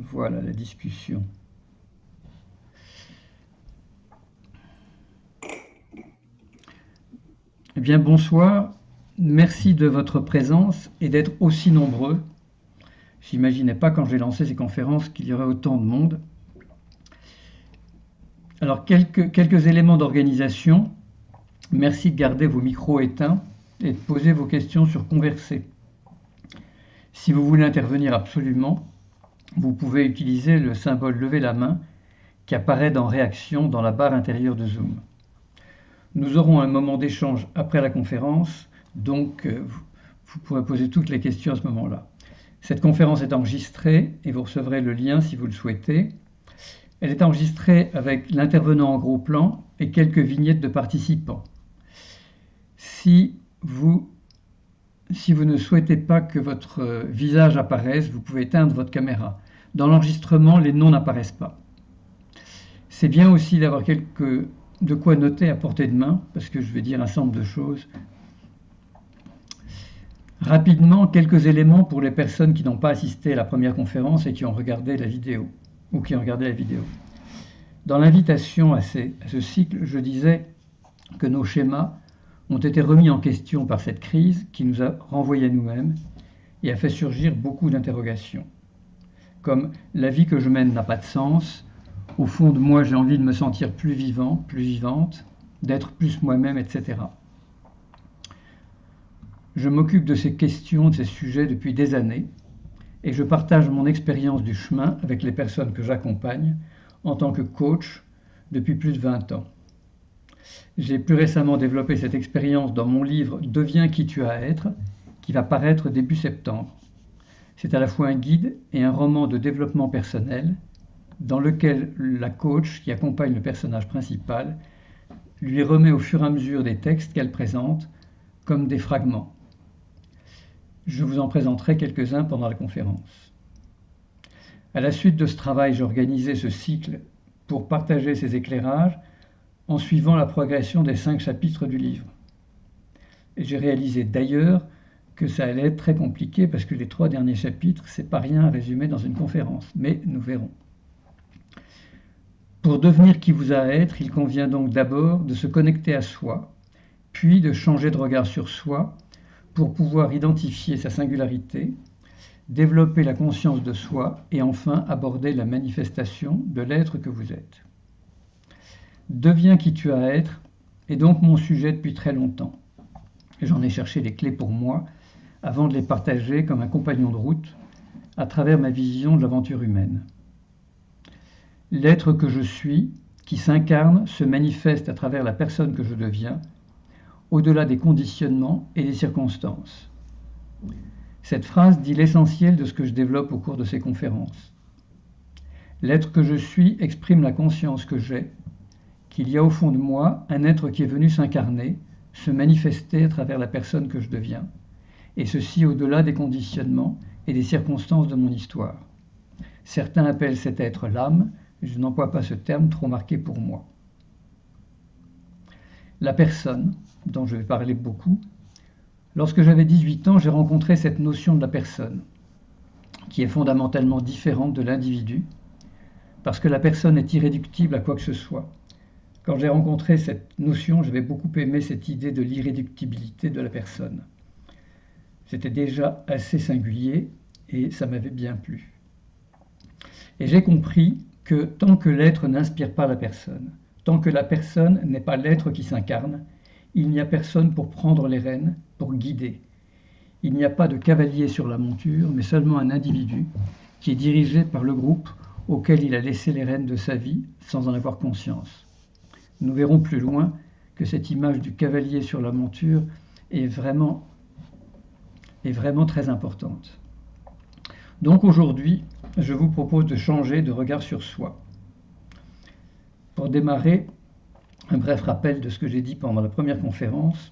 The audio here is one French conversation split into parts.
Voilà la discussion. Eh bien, bonsoir. Merci de votre présence et d'être aussi nombreux. J'imaginais pas quand j'ai lancé ces conférences qu'il y aurait autant de monde. Alors, quelques éléments d'organisation. Merci de garder vos micros éteints et de poser vos questions sur Converser. Si vous voulez intervenir absolument, vous pouvez utiliser le symbole lever la main qui apparaît dans Réaction dans la barre intérieure de Zoom. Nous aurons un moment d'échange après la conférence, donc vous pourrez poser toutes les questions à ce moment-là. Cette conférence est enregistrée et vous recevrez le lien si vous le souhaitez. Elle est enregistrée avec l'intervenant en gros plan et quelques vignettes de participants. Si vous ne souhaitez pas que votre visage apparaisse, vous pouvez éteindre votre caméra. Dans l'enregistrement, les noms n'apparaissent pas. C'est bien aussi d'avoir de quoi noter à portée de main, parce que je vais dire un certain nombre de choses. Rapidement, quelques éléments pour les personnes qui n'ont pas assisté à la première conférence et qui ont regardé la vidéo, ou qui ont regardé la vidéo. Dans l'invitation à ce cycle, je disais que nos schémas ont été remis en question par cette crise qui nous a renvoyés à nous-mêmes et a fait surgir beaucoup d'interrogations. Comme « la vie que je mène n'a pas de sens », au fond de moi j'ai envie de me sentir plus vivant, plus vivante, d'être plus moi-même, etc. Je m'occupe de ces questions, de ces sujets depuis des années et je partage mon expérience du chemin avec les personnes que j'accompagne en tant que coach depuis plus de 20 ans. J'ai plus récemment développé cette expérience dans mon livre « Deviens qui tu as à être » qui va paraître début septembre. C'est à la fois un guide et un roman de développement personnel dans lequel la coach qui accompagne le personnage principal lui remet au fur et à mesure des textes qu'elle présente comme des fragments. Je vous en présenterai quelques-uns pendant la conférence. À la suite de ce travail, j'ai organisé ce cycle pour partager ces éclairages en suivant la progression des 5 chapitres du livre. Et j'ai réalisé d'ailleurs que ça allait être très compliqué parce que les 3 derniers chapitres, c'est pas rien à résumer dans une conférence, mais nous verrons. Pour devenir qui vous a à être, il convient donc d'abord de se connecter à soi, puis de changer de regard sur soi pour pouvoir identifier sa singularité, développer la conscience de soi et enfin aborder la manifestation de l'être que vous êtes. Deviens qui tu as à être est donc mon sujet depuis très longtemps. J'en ai cherché les clés pour moi avant de les partager comme un compagnon de route à travers ma vision de l'aventure humaine. L'être que je suis, qui s'incarne, se manifeste à travers la personne que je deviens, au-delà des conditionnements et des circonstances. Cette phrase dit l'essentiel de ce que je développe au cours de ces conférences. L'être que je suis exprime la conscience que j'ai, qu'il y a au fond de moi un être qui est venu s'incarner, se manifester à travers la personne que je deviens, et ceci au-delà des conditionnements et des circonstances de mon histoire. Certains appellent cet être l'âme, je n'emploie pas ce terme trop marqué pour moi. La personne, dont je vais parler beaucoup, lorsque j'avais 18 ans, j'ai rencontré cette notion de la personne, qui est fondamentalement différente de l'individu, parce que la personne est irréductible à quoi que ce soit. Quand j'ai rencontré cette notion, j'avais beaucoup aimé cette idée de l'irréductibilité de la personne. C'était déjà assez singulier et ça m'avait bien plu. Et j'ai compris que tant que l'être n'inspire pas la personne, tant que la personne n'est pas l'être qui s'incarne, il n'y a personne pour prendre les rênes, pour guider. Il n'y a pas de cavalier sur la monture, mais seulement un individu qui est dirigé par le groupe auquel il a laissé les rênes de sa vie sans en avoir conscience. Nous verrons plus loin que cette image du cavalier sur la monture est vraiment très importante. Donc aujourd'hui, je vous propose de changer de regard sur soi. Pour démarrer, un bref rappel de ce que j'ai dit pendant la première conférence.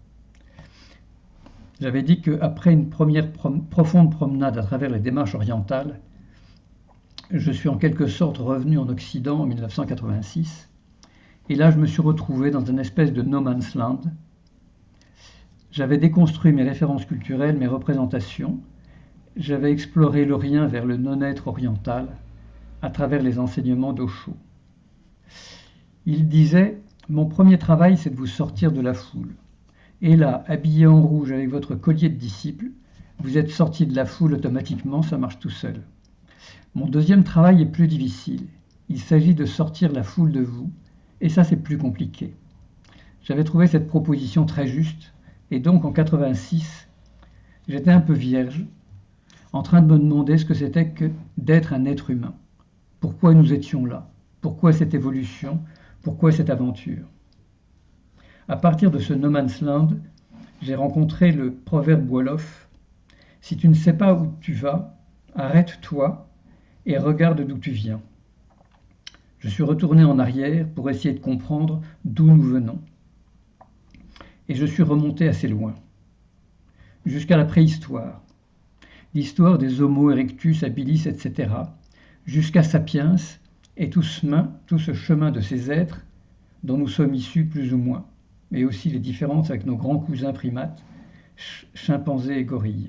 J'avais dit qu'après une première profonde promenade à travers les démarches orientales, je suis en quelque sorte revenu en Occident en 1986. Et là, je me suis retrouvé dans une espèce de no man's land. J'avais déconstruit mes références culturelles, mes représentations. J'avais exploré l'Orient vers le non-être oriental, à travers les enseignements d'Osho. Il disait « Mon premier travail, c'est de vous sortir de la foule. Et là, habillé en rouge avec votre collier de disciple, vous êtes sorti de la foule automatiquement, ça marche tout seul. Mon deuxième travail est plus difficile. Il s'agit de sortir la foule de vous, et ça c'est plus compliqué. » J'avais trouvé cette proposition très juste, et donc en 86, j'étais un peu vierge, en train de me demander ce que c'était que d'être un être humain. Pourquoi nous étions là? Pourquoi cette évolution? Pourquoi cette aventure? À partir de ce no man's land, j'ai rencontré le proverbe Wolof. Si tu ne sais pas où tu vas, arrête-toi et regarde d'où tu viens. Je suis retourné en arrière pour essayer de comprendre d'où nous venons. Et je suis remonté assez loin, jusqu'à la préhistoire, l'histoire des Homo erectus, habilis, etc., jusqu'à Sapiens et tout ce chemin de ces êtres dont nous sommes issus plus ou moins, mais aussi les différences avec nos grands cousins primates, chimpanzés et gorilles.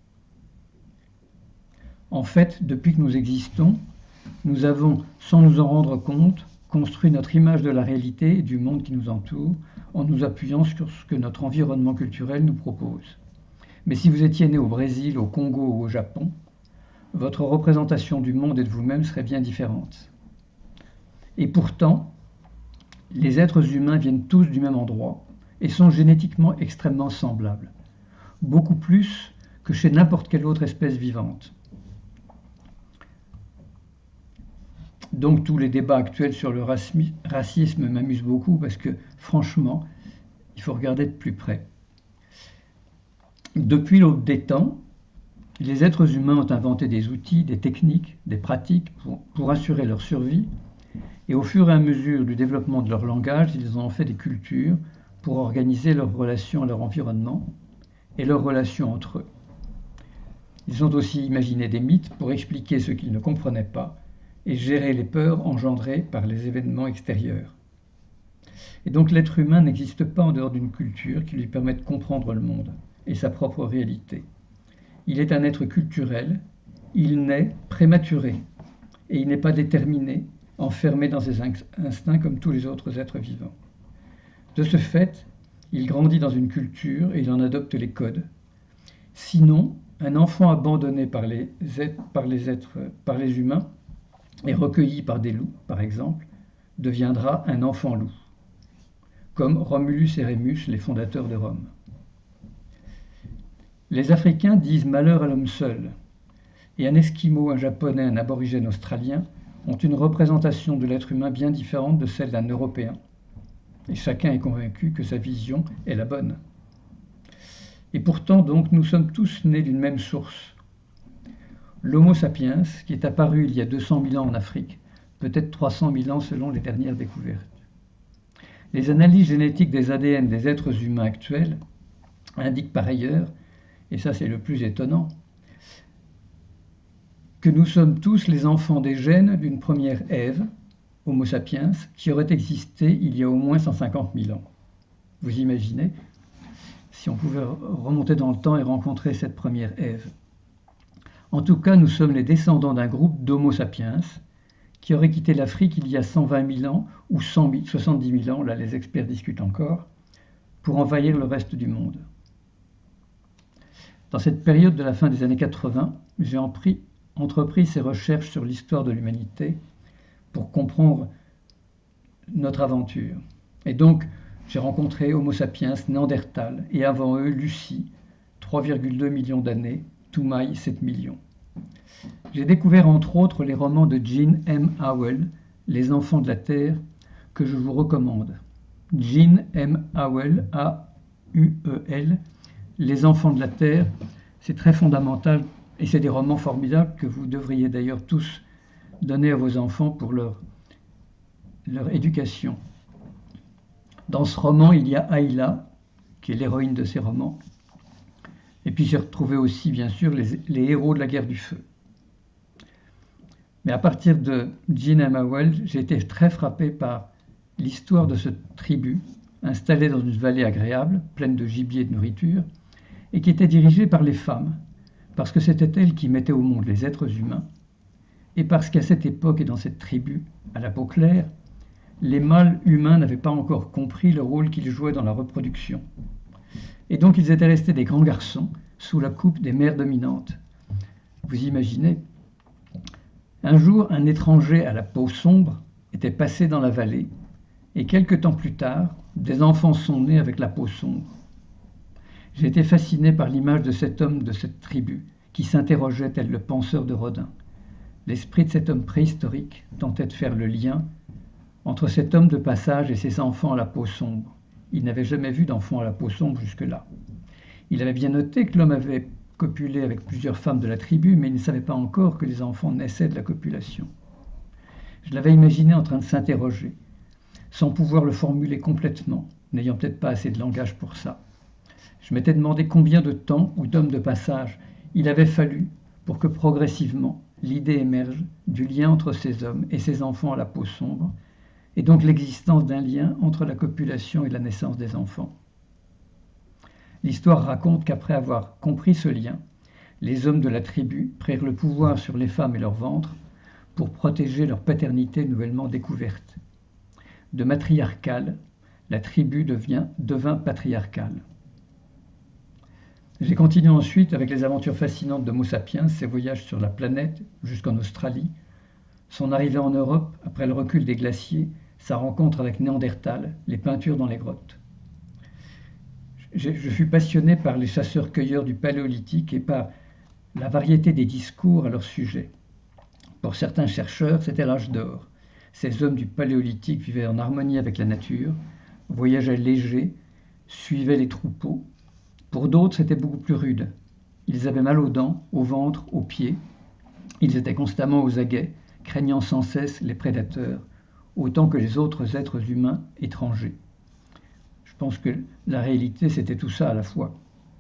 En fait, depuis que nous existons, nous avons, sans nous en rendre compte, construit notre image de la réalité et du monde qui nous entoure en nous appuyant sur ce que notre environnement culturel nous propose. Mais si vous étiez né au Brésil, au Congo ou au Japon, votre représentation du monde et de vous-même serait bien différente. Et pourtant, les êtres humains viennent tous du même endroit et sont génétiquement extrêmement semblables, beaucoup plus que chez n'importe quelle autre espèce vivante. Donc tous les débats actuels sur le racisme m'amusent beaucoup parce que franchement, il faut regarder de plus près. Depuis l'aube des temps, les êtres humains ont inventé des outils, des techniques, des pratiques pour assurer leur survie, et au fur et à mesure du développement de leur langage, ils ont fait des cultures pour organiser leurs relations à leur environnement et leurs relations entre eux. Ils ont aussi imaginé des mythes pour expliquer ce qu'ils ne comprenaient pas et gérer les peurs engendrées par les événements extérieurs. Et donc l'être humain n'existe pas en dehors d'une culture qui lui permet de comprendre le monde et sa propre réalité. Il est un être culturel, il naît prématuré, et il n'est pas déterminé, enfermé dans ses instincts comme tous les autres êtres vivants. De ce fait, il grandit dans une culture et il en adopte les codes. Sinon, un enfant abandonné par les humains et recueilli par des loups, par exemple, deviendra un enfant loup, comme Romulus et Rémus, les fondateurs de Rome. Les Africains disent malheur à l'homme seul, et un Esquimau, un Japonais, un aborigène australien ont une représentation de l'être humain bien différente de celle d'un Européen. Et chacun est convaincu que sa vision est la bonne. Et pourtant, donc, nous sommes tous nés d'une même source. L'Homo sapiens, qui est apparu il y a 200 000 ans en Afrique, peut-être 300 000 ans selon les dernières découvertes. Les analyses génétiques des ADN des êtres humains actuels indiquent par ailleurs, et ça c'est le plus étonnant, que nous sommes tous les enfants des gènes d'une première Ève, Homo sapiens, qui aurait existé il y a au moins 150 000 ans. Vous imaginez, si on pouvait remonter dans le temps et rencontrer cette première Ève. En tout cas, nous sommes les descendants d'un groupe d'Homo sapiens qui aurait quitté l'Afrique il y a 120 000 ans ou 70 000 ans, là les experts discutent encore, pour envahir le reste du monde. Dans cette période de la fin des années 80, j'ai entrepris ces recherches sur l'histoire de l'humanité pour comprendre notre aventure. Et donc, j'ai rencontré Homo sapiens, Néandertal, et avant eux, Lucie, 3,2 millions d'années, Toumaï, 7 millions. J'ai découvert entre autres les romans de Jean M. Howell, Les enfants de la Terre, que je vous recommande. Jean M. Howell, A-U-E-L, Les enfants de la Terre, c'est très fondamental et c'est des romans formidables que vous devriez d'ailleurs tous donner à vos enfants pour leur éducation. Dans ce roman, il y a Ayla, qui est l'héroïne de ces romans. Et puis j'ai retrouvé aussi, bien sûr, les héros de la guerre du feu. Mais à partir de Jean M. Howell, j'ai été très frappé par l'histoire de cette tribu, installée dans une vallée agréable, pleine de gibier et de nourriture, et qui était dirigée par les femmes, parce que c'était elles qui mettaient au monde les êtres humains, et parce qu'à cette époque et dans cette tribu, à la peau claire, les mâles humains n'avaient pas encore compris le rôle qu'ils jouaient dans la reproduction. Et donc ils étaient restés des grands garçons sous la coupe des mères dominantes. Vous imaginez? Un jour, un étranger à la peau sombre était passé dans la vallée, et quelque temps plus tard, des enfants sont nés avec la peau sombre. J'ai été fasciné par l'image de cet homme de cette tribu, qui s'interrogeait tel le penseur de Rodin. L'esprit de cet homme préhistorique tentait de faire le lien entre cet homme de passage et ses enfants à la peau sombre. Il n'avait jamais vu d'enfants à la peau sombre jusque-là. Il avait bien noté que l'homme avait copulé avec plusieurs femmes de la tribu, mais il ne savait pas encore que les enfants naissaient de la copulation. Je l'avais imaginé en train de s'interroger, sans pouvoir le formuler complètement, n'ayant peut-être pas assez de langage pour ça. Je m'étais demandé combien de temps ou d'hommes de passage il avait fallu pour que progressivement l'idée émerge du lien entre ces hommes et ces enfants à la peau sombre, et donc l'existence d'un lien entre la copulation et la naissance des enfants. L'histoire raconte qu'après avoir compris ce lien, les hommes de la tribu prirent le pouvoir sur les femmes et leur ventre pour protéger leur paternité nouvellement découverte. De matriarcale, la tribu devint patriarcale. J'ai continué ensuite avec les aventures fascinantes d'Homo sapiens, ses voyages sur la planète jusqu'en Australie, son arrivée en Europe après le recul des glaciers, sa rencontre avec Néandertal, les peintures dans les grottes. Je fus passionné par les chasseurs-cueilleurs du Paléolithique et par la variété des discours à leur sujet. Pour certains chercheurs, c'était l'âge d'or. Ces hommes du Paléolithique vivaient en harmonie avec la nature, voyageaient légers, suivaient les troupeaux. Pour d'autres, c'était beaucoup plus rude. Ils avaient mal aux dents, au ventre, aux pieds. Ils étaient constamment aux aguets, craignant sans cesse les prédateurs, autant que les autres êtres humains étrangers. Je pense que la réalité, c'était tout ça à la fois.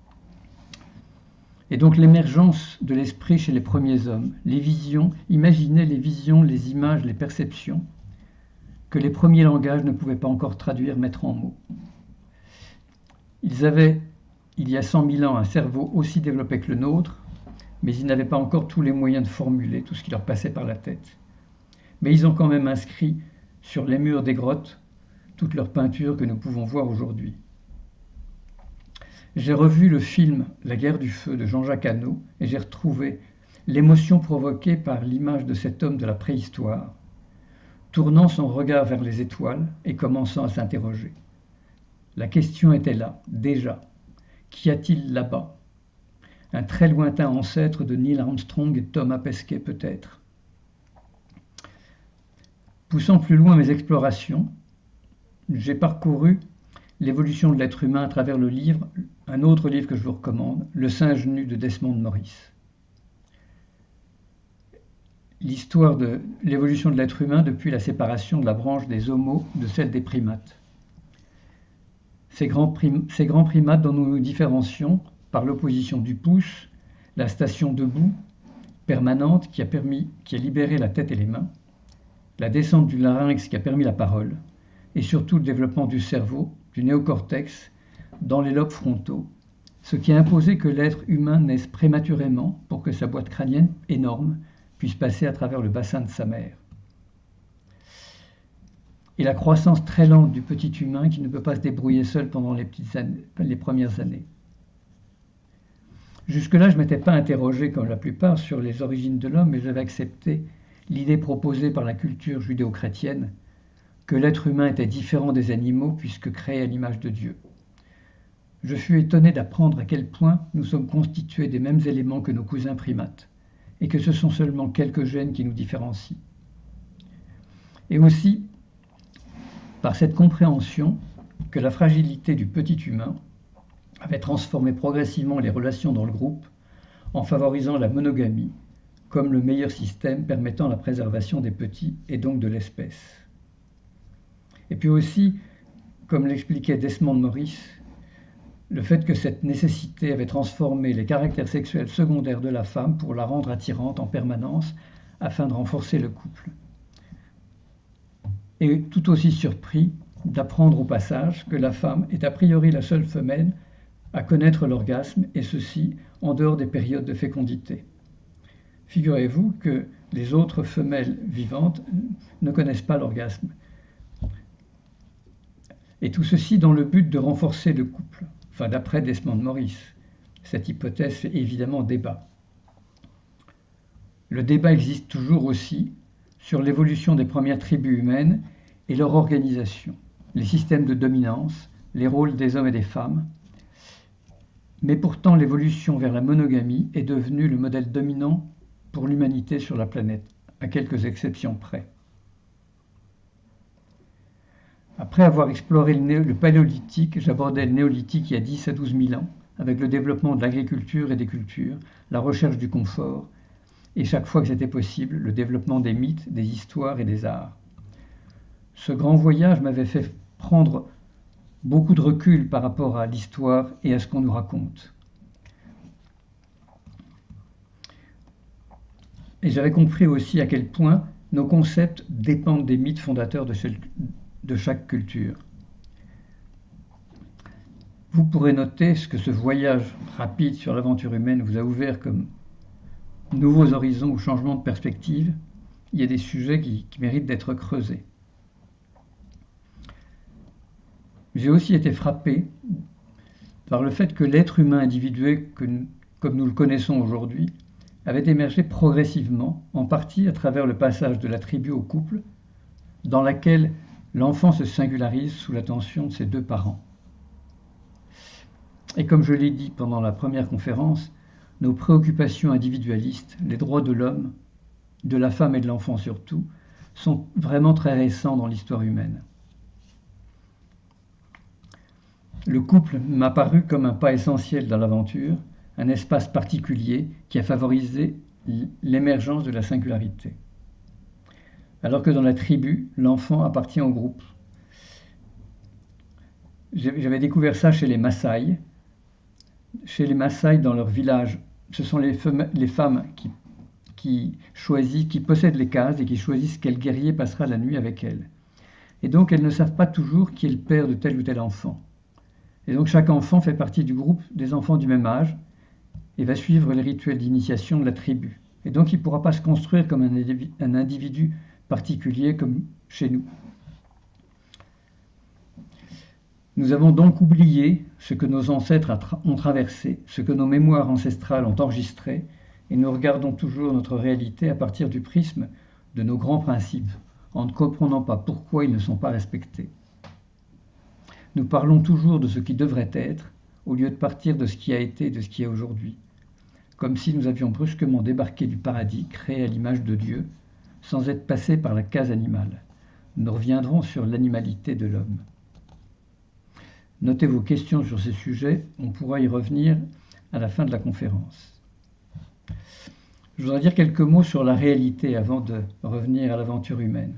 Et donc l'émergence de l'esprit chez les premiers hommes, les visions, imaginez les visions, les images, les perceptions, que les premiers langages ne pouvaient pas encore traduire, mettre en mots. Ils avaient, il y a 100 000 ans, un cerveau aussi développé que le nôtre, mais ils n'avaient pas encore tous les moyens de formuler tout ce qui leur passait par la tête. Mais ils ont quand même inscrit sur les murs des grottes toutes leurs peintures que nous pouvons voir aujourd'hui. J'ai revu le film La guerre du feu de Jean-Jacques Hano et j'ai retrouvé l'émotion provoquée par l'image de cet homme de la préhistoire, tournant son regard vers les étoiles et commençant à s'interroger. La question était là, déjà. Qu'y a-t-il là-bas? Un très lointain ancêtre de Neil Armstrong et Thomas Pesquet peut-être. Poussant plus loin mes explorations, j'ai parcouru l'évolution de l'être humain à travers le livre, un autre livre que je vous recommande, Le singe nu de Desmond Morris. L'histoire de l'évolution de l'être humain depuis la séparation de la branche des homos de celle des primates. Ces grands primates dont nous nous différencions par l'opposition du pouce, la station debout, permanente qui a libéré la tête et les mains, la descente du larynx qui a permis la parole, et surtout le développement du cerveau, du néocortex, dans les lobes frontaux, ce qui a imposé que l'être humain naisse prématurément pour que sa boîte crânienne énorme puisse passer à travers le bassin de sa mère. Et la croissance très lente du petit humain qui ne peut pas se débrouiller seul pendant les premières années. Jusque-là, je ne m'étais pas interrogé, comme la plupart, sur les origines de l'homme, mais j'avais accepté l'idée proposée par la culture judéo-chrétienne que l'être humain était différent des animaux puisque créé à l'image de Dieu. Je fus étonné d'apprendre à quel point nous sommes constitués des mêmes éléments que nos cousins primates, et que ce sont seulement quelques gènes qui nous différencient. Et aussi, par cette compréhension que la fragilité du petit humain avait transformé progressivement les relations dans le groupe en favorisant la monogamie comme le meilleur système permettant la préservation des petits et donc de l'espèce. Et puis aussi, comme l'expliquait Desmond Morris, le fait que cette nécessité avait transformé les caractères sexuels secondaires de la femme pour la rendre attirante en permanence afin de renforcer le couple. Et tout aussi surpris d'apprendre au passage que la femme est a priori la seule femelle à connaître l'orgasme, et ceci en dehors des périodes de fécondité. Figurez-vous que les autres femelles vivantes ne connaissent pas l'orgasme. Et tout ceci dans le but de renforcer le couple, enfin d'après Desmond Morris. Cette hypothèse fait évidemment débat. Le débat existe toujours aussi sur l'évolution des premières tribus humaines et leur organisation, les systèmes de dominance, les rôles des hommes et des femmes. Mais pourtant, l'évolution vers la monogamie est devenue le modèle dominant pour l'humanité sur la planète, à quelques exceptions près. Après avoir exploré le paléolithique, j'abordais le néolithique il y a 10 à 12 000 ans, avec le développement de l'agriculture et des cultures, la recherche du confort, et chaque fois que c'était possible, le développement des mythes, des histoires et des arts. Ce grand voyage m'avait fait prendre beaucoup de recul par rapport à l'histoire et à ce qu'on nous raconte. Et j'avais compris aussi à quel point nos concepts dépendent des mythes fondateurs de chaque culture. Vous pourrez noter ce que ce voyage rapide sur l'aventure humaine vous a ouvert comme nouveaux horizons ou changements de perspective. Il y a des sujets qui méritent d'être creusés. J'ai aussi été frappé par le fait que l'être humain individué, comme nous le connaissons aujourd'hui, avait émergé progressivement, en partie à travers le passage de la tribu au couple, dans laquelle l'enfant se singularise sous l'attention de ses deux parents. Et comme je l'ai dit pendant la première conférence, nos préoccupations individualistes, les droits de l'homme, de la femme et de l'enfant surtout, sont vraiment très récents dans l'histoire humaine. Le couple m'a paru comme un pas essentiel dans l'aventure, un espace particulier qui a favorisé l'émergence de la singularité. Alors que dans la tribu, l'enfant appartient au groupe. J'avais découvert ça chez les Maasai. Chez les Maasai, dans leur village, ce sont les femmes qui possèdent les cases et qui choisissent quel guerrier passera la nuit avec elles. Et donc, elles ne savent pas toujours qui est le père de tel ou tel enfant. Et donc, chaque enfant fait partie du groupe des enfants du même âge et va suivre les rituels d'initiation de la tribu. Et donc, il ne pourra pas se construire comme un individu particulier comme chez nous. Nous avons donc oublié ce que nos ancêtres ont traversé, ce que nos mémoires ancestrales ont enregistré, et nous regardons toujours notre réalité à partir du prisme de nos grands principes, en ne comprenant pas pourquoi ils ne sont pas respectés. Nous parlons toujours de ce qui devrait être, au lieu de partir de ce qui a été et de ce qui est aujourd'hui, comme si nous avions brusquement débarqué du paradis créé à l'image de Dieu, sans être passés par la case animale. Nous reviendrons sur l'animalité de l'homme. Notez vos questions sur ces sujets, on pourra y revenir à la fin de la conférence. Je voudrais dire quelques mots sur la réalité avant de revenir à l'aventure humaine.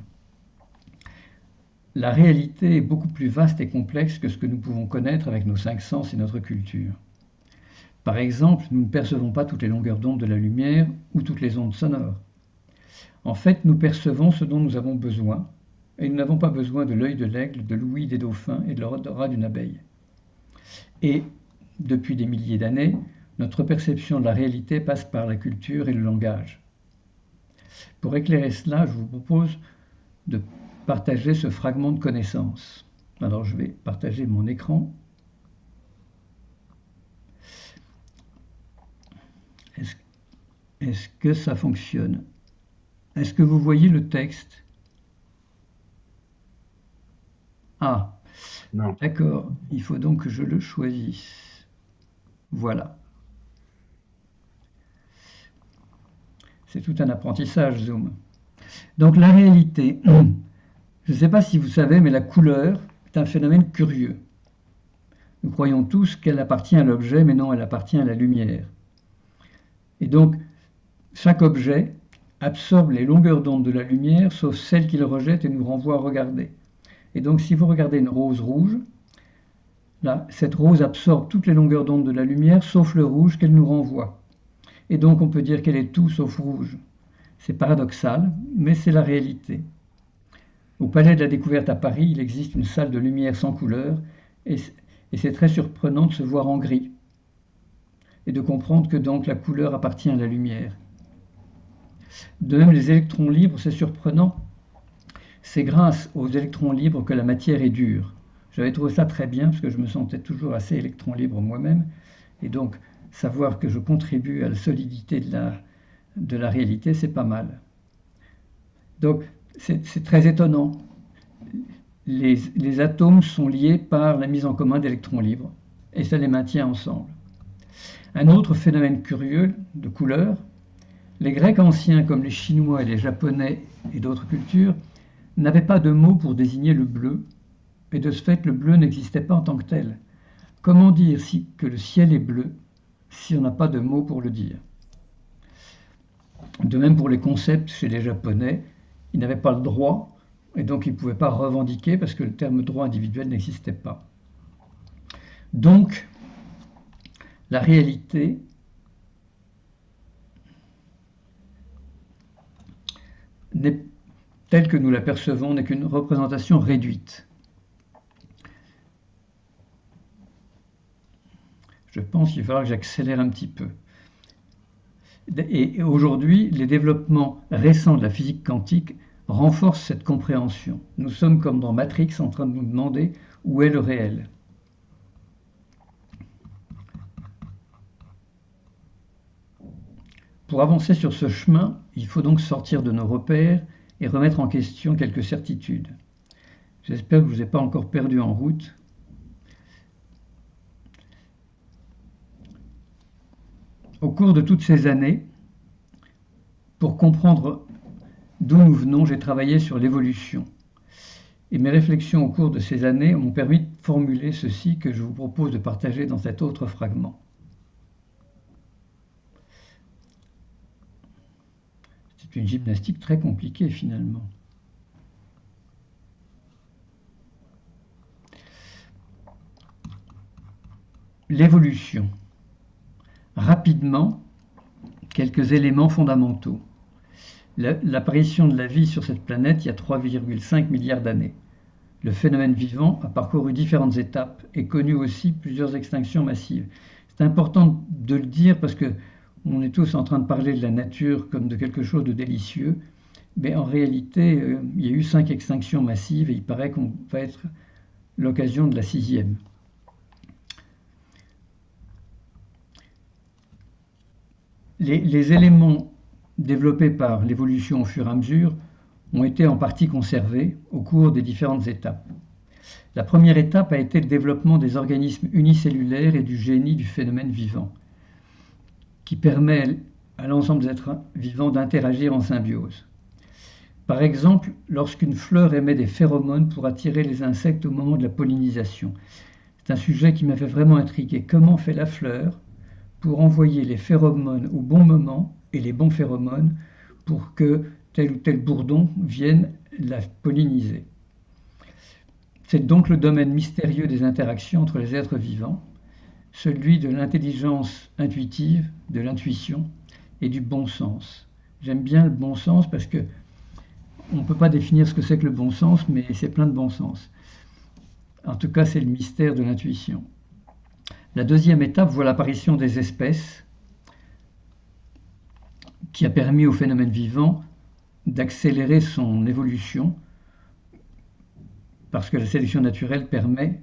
La réalité est beaucoup plus vaste et complexe que ce que nous pouvons connaître avec nos 5 sens et notre culture. Par exemple, nous ne percevons pas toutes les longueurs d'onde de la lumière ou toutes les ondes sonores. En fait, nous percevons ce dont nous avons besoin, et nous n'avons pas besoin de l'œil de l'aigle, de l'ouïe des dauphins et de l'odorat d'une abeille. Et, depuis des milliers d'années, notre perception de la réalité passe par la culture et le langage. Pour éclairer cela, je vous propose de partager ce fragment de connaissance. Alors je vais partager mon écran. Est-ce que ça fonctionne? Est-ce que vous voyez le texte? Ah, Non. d'accord. Il faut donc que je le choisisse. Voilà. C'est tout un apprentissage, Zoom. Donc la réalité, je ne sais pas si vous savez, mais la couleur est un phénomène curieux. Nous croyons tous qu'elle appartient à l'objet, mais non, elle appartient à la lumière. Et donc, chaque objet absorbe les longueurs d'onde de la lumière, sauf celles qu'il rejette et nous renvoie à regarder. Et donc, si vous regardez une rose rouge, là, cette rose absorbe toutes les longueurs d'onde de la lumière, sauf le rouge qu'elle nous renvoie. Et donc, on peut dire qu'elle est tout sauf rouge. C'est paradoxal, mais c'est la réalité. Au Palais de la Découverte à Paris, il existe une salle de lumière sans couleur, et c'est très surprenant de se voir en gris, et de comprendre que donc la couleur appartient à la lumière. De même, les électrons libres, c'est surprenant, c'est grâce aux électrons libres que la matière est dure. J'avais trouvé ça très bien parce que je me sentais toujours assez électron libre moi-même, et donc savoir que je contribue à la solidité de la réalité, c'est pas mal. Donc c'est très étonnant. Les atomes sont liés par la mise en commun d'électrons libres, et ça les maintient ensemble. Un autre phénomène curieux de couleur, les Grecs anciens comme les Chinois et les Japonais et d'autres cultures n'avaient pas de mot pour désigner le bleu, et de ce fait le bleu n'existait pas en tant que tel. Comment dire que le ciel est bleu si on n'a pas de mot pour le dire? De même pour les concepts chez les Japonais, ils n'avaient pas le droit, et donc ils ne pouvaient pas revendiquer parce que le terme droit individuel n'existait pas. Donc, la réalité telle que nous la percevons n'est qu'une représentation réduite. Je pense qu'il faudra que j'accélère un petit peu. Et aujourd'hui, les développements récents de la physique quantique renforcent cette compréhension. Nous sommes comme dans Matrix en train de nous demander où est le réel. Pour avancer sur ce chemin, il faut donc sortir de nos repères et remettre en question quelques certitudes. J'espère que je ne vous ai pas encore perdu en route. Au cours de toutes ces années, pour comprendre d'où nous venons, j'ai travaillé sur l'évolution. Et mes réflexions au cours de ces années m'ont permis de formuler ceci que je vous propose de partager dans cet autre fragment. C'est une gymnastique très compliquée finalement. L'évolution. Rapidement, quelques éléments fondamentaux. L'apparition de la vie sur cette planète il y a 3,5 milliards d'années. Le phénomène vivant a parcouru différentes étapes et connu aussi plusieurs extinctions massives. C'est important de le dire parce que on est tous en train de parler de la nature comme de quelque chose de délicieux, mais en réalité, il y a eu 5 extinctions massives et il paraît qu'on va être l'occasion de la 6e. Les éléments développés par l'évolution au fur et à mesure ont été en partie conservés au cours des différentes étapes. La première étape a été le développement des organismes unicellulaires et du génie du phénomène vivant, qui permet à l'ensemble des êtres vivants d'interagir en symbiose. Par exemple, lorsqu'une fleur émet des phéromones pour attirer les insectes au moment de la pollinisation. C'est un sujet qui m'avait vraiment intrigué. Comment fait la fleur pour envoyer les phéromones au bon moment et les bons phéromones pour que tel ou tel bourdon vienne la polliniser? C'est donc le domaine mystérieux des interactions entre les êtres vivants, celui de l'intelligence intuitive, de l'intuition et du bon sens. J'aime bien le bon sens parce que on ne peut pas définir ce que c'est que le bon sens, mais c'est plein de bon sens. En tout cas, c'est le mystère de l'intuition. La deuxième étape voit l'apparition des espèces qui a permis au phénomène vivant d'accélérer son évolution parce que la sélection naturelle permet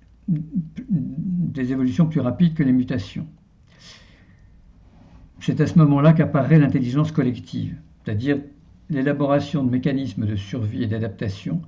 des évolutions plus rapides que les mutations. C'est à ce moment-là qu'apparaît l'intelligence collective, c'est-à-dire l'élaboration de mécanismes de survie et d'adaptation.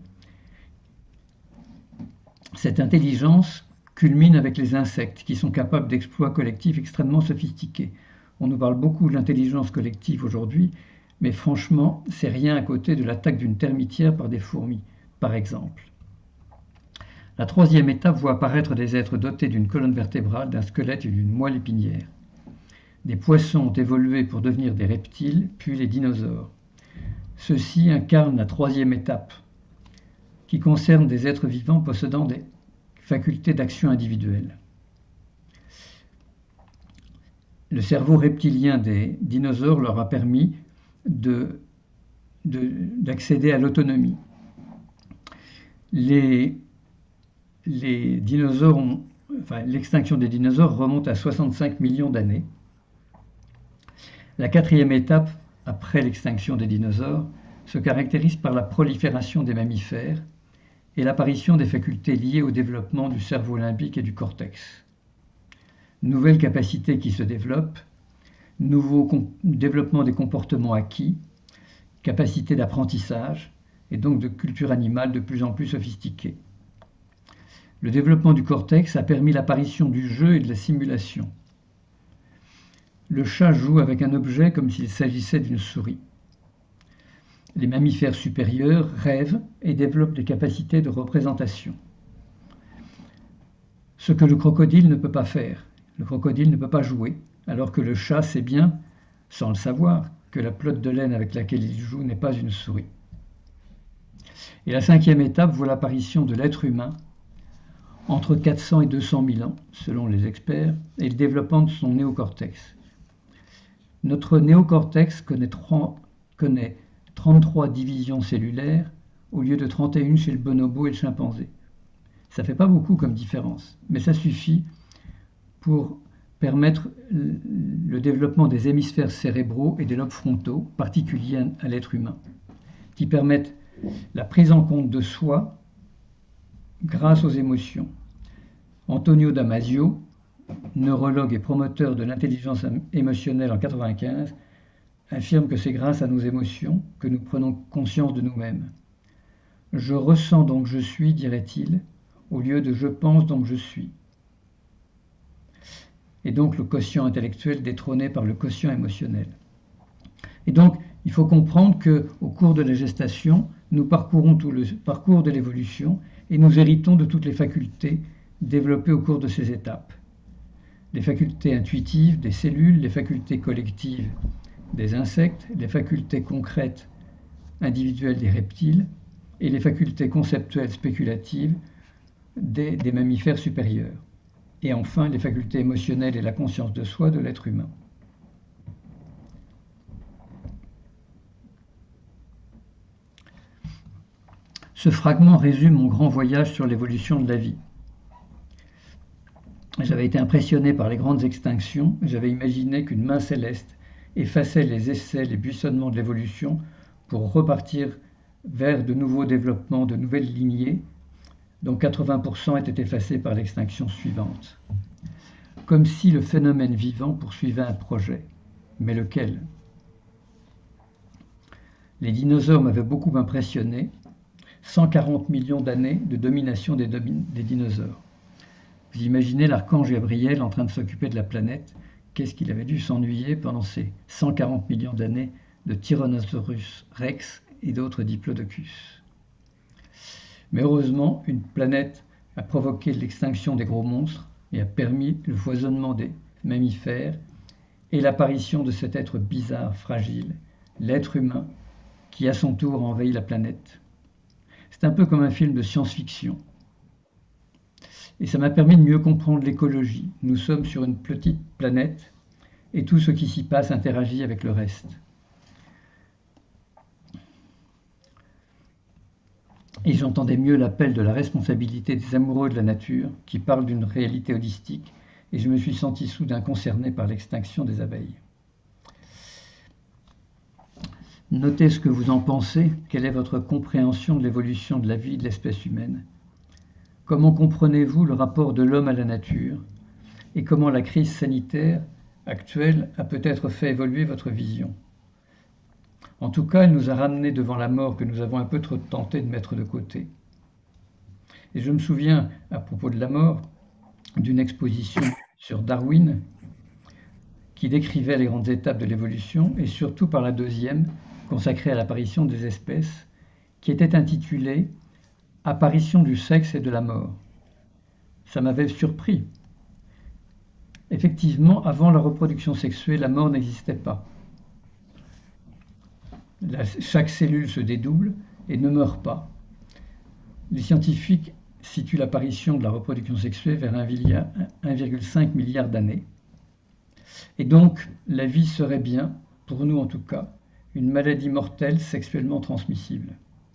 Cette intelligence culmine avec les insectes, qui sont capables d'exploits collectifs extrêmement sophistiqués. On nous parle beaucoup de l'intelligence collective aujourd'hui, mais franchement, c'est rien à côté de l'attaque d'une termitière par des fourmis, par exemple. La troisième étape voit apparaître des êtres dotés d'une colonne vertébrale, d'un squelette et d'une moelle épinière. Des poissons ont évolué pour devenir des reptiles, puis les dinosaures. Ceux-ci incarnent la troisième étape, qui concerne des êtres vivants possédant des facultés d'action individuelle. Le cerveau reptilien des dinosaures leur a permis d'accéder à l'autonomie. L'extinction des dinosaures remonte à 65 millions d'années. La quatrième étape après l'extinction des dinosaures, se caractérise par la prolifération des mammifères et l'apparition des facultés liées au développement du cerveau limbique et du cortex. Nouvelles capacités qui se développent, nouveau développement des comportements acquis, capacité d'apprentissage et donc de culture animale de plus en plus sophistiquée. Le développement du cortex a permis l'apparition du jeu et de la simulation. Le chat joue avec un objet comme s'il s'agissait d'une souris. Les mammifères supérieurs rêvent et développent des capacités de représentation. Ce que le crocodile ne peut pas faire. Le crocodile ne peut pas jouer, alors que le chat sait bien, sans le savoir, que la pelote de laine avec laquelle il joue n'est pas une souris. Et la 5e étape voit l'apparition de l'être humain entre 400 et 200 000 ans, selon les experts, et le développement de son néocortex. Notre néocortex connaît 33 divisions cellulaires au lieu de 31 chez le bonobo et le chimpanzé. Ça ne fait pas beaucoup comme différence, mais ça suffit pour permettre le développement des hémisphères cérébraux et des lobes frontaux, particuliers à l'être humain, qui permettent la prise en compte de soi grâce aux émotions. Antonio Damasio, neurologue et promoteur de l'intelligence émotionnelle en 1995, affirme que c'est grâce à nos émotions que nous prenons conscience de nous-mêmes. Je ressens donc je suis, dirait-il, au lieu de je pense donc je suis. Et donc le quotient intellectuel détrôné par le quotient émotionnel. Et donc, il faut comprendre qu'au cours de la gestation, nous parcourons tout le parcours de l'évolution et nous héritons de toutes les facultés développées au cours de ces étapes. Les facultés intuitives des cellules, les facultés collectives des insectes, les facultés concrètes individuelles des reptiles et les facultés conceptuelles spéculatives des mammifères supérieurs. Et enfin, les facultés émotionnelles et la conscience de soi de l'être humain. Ce fragment résume mon grand voyage sur l'évolution de la vie. J'avais été impressionné par les grandes extinctions, j'avais imaginé qu'une main céleste effaçait les essais, les buissonnements de l'évolution pour repartir vers de nouveaux développements, de nouvelles lignées, dont 80% étaient effacés par l'extinction suivante. Comme si le phénomène vivant poursuivait un projet. Mais lequel? Les dinosaures m'avaient beaucoup impressionné. 140 millions d'années de domination des dinosaures. Vous imaginez l'archange Gabriel en train de s'occuper de la planète. Qu'est-ce qu'il avait dû s'ennuyer pendant ces 140 millions d'années de Tyrannosaurus Rex et d'autres diplodocus. Mais heureusement, une planète a provoqué l'extinction des gros monstres et a permis le foisonnement des mammifères et l'apparition de cet être bizarre, fragile, l'être humain, qui à son tour envahit la planète. C'est un peu comme un film de science-fiction. Et ça m'a permis de mieux comprendre l'écologie. Nous sommes sur une petite planète et tout ce qui s'y passe interagit avec le reste. Et j'entendais mieux l'appel de la responsabilité des amoureux de la nature qui parlent d'une réalité holistique et je me suis senti soudain concerné par l'extinction des abeilles. Notez ce que vous en pensez, quelle est votre compréhension de l'évolution de la vie de l'espèce humaine. Comment comprenez-vous le rapport de l'homme à la nature et comment la crise sanitaire actuelle a peut-être fait évoluer votre vision? En tout cas, elle nous a ramenés devant la mort que nous avons un peu trop tenté de mettre de côté. Et je me souviens, à propos de la mort, d'une exposition sur Darwin qui décrivait les grandes étapes de l'évolution et surtout par la deuxième, consacrée à l'apparition des espèces, qui était intitulée « Apparition du sexe et de la mort ». Ça m'avait surpris. Effectivement, avant la reproduction sexuée, la mort n'existait pas. Chaque cellule se dédouble et ne meurt pas. Les scientifiques situent l'apparition de la reproduction sexuée vers 1,5 milliard d'années. Et donc, la vie serait bien, pour nous en tout cas, une maladie mortelle sexuellement transmissible.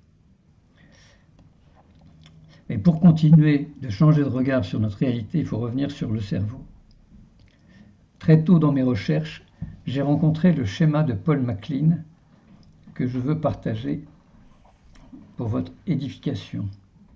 Mais pour continuer de changer de regard sur notre réalité, il faut revenir sur le cerveau. Très tôt dans mes recherches, j'ai rencontré le schéma de Paul MacLean que je veux partager pour votre édification.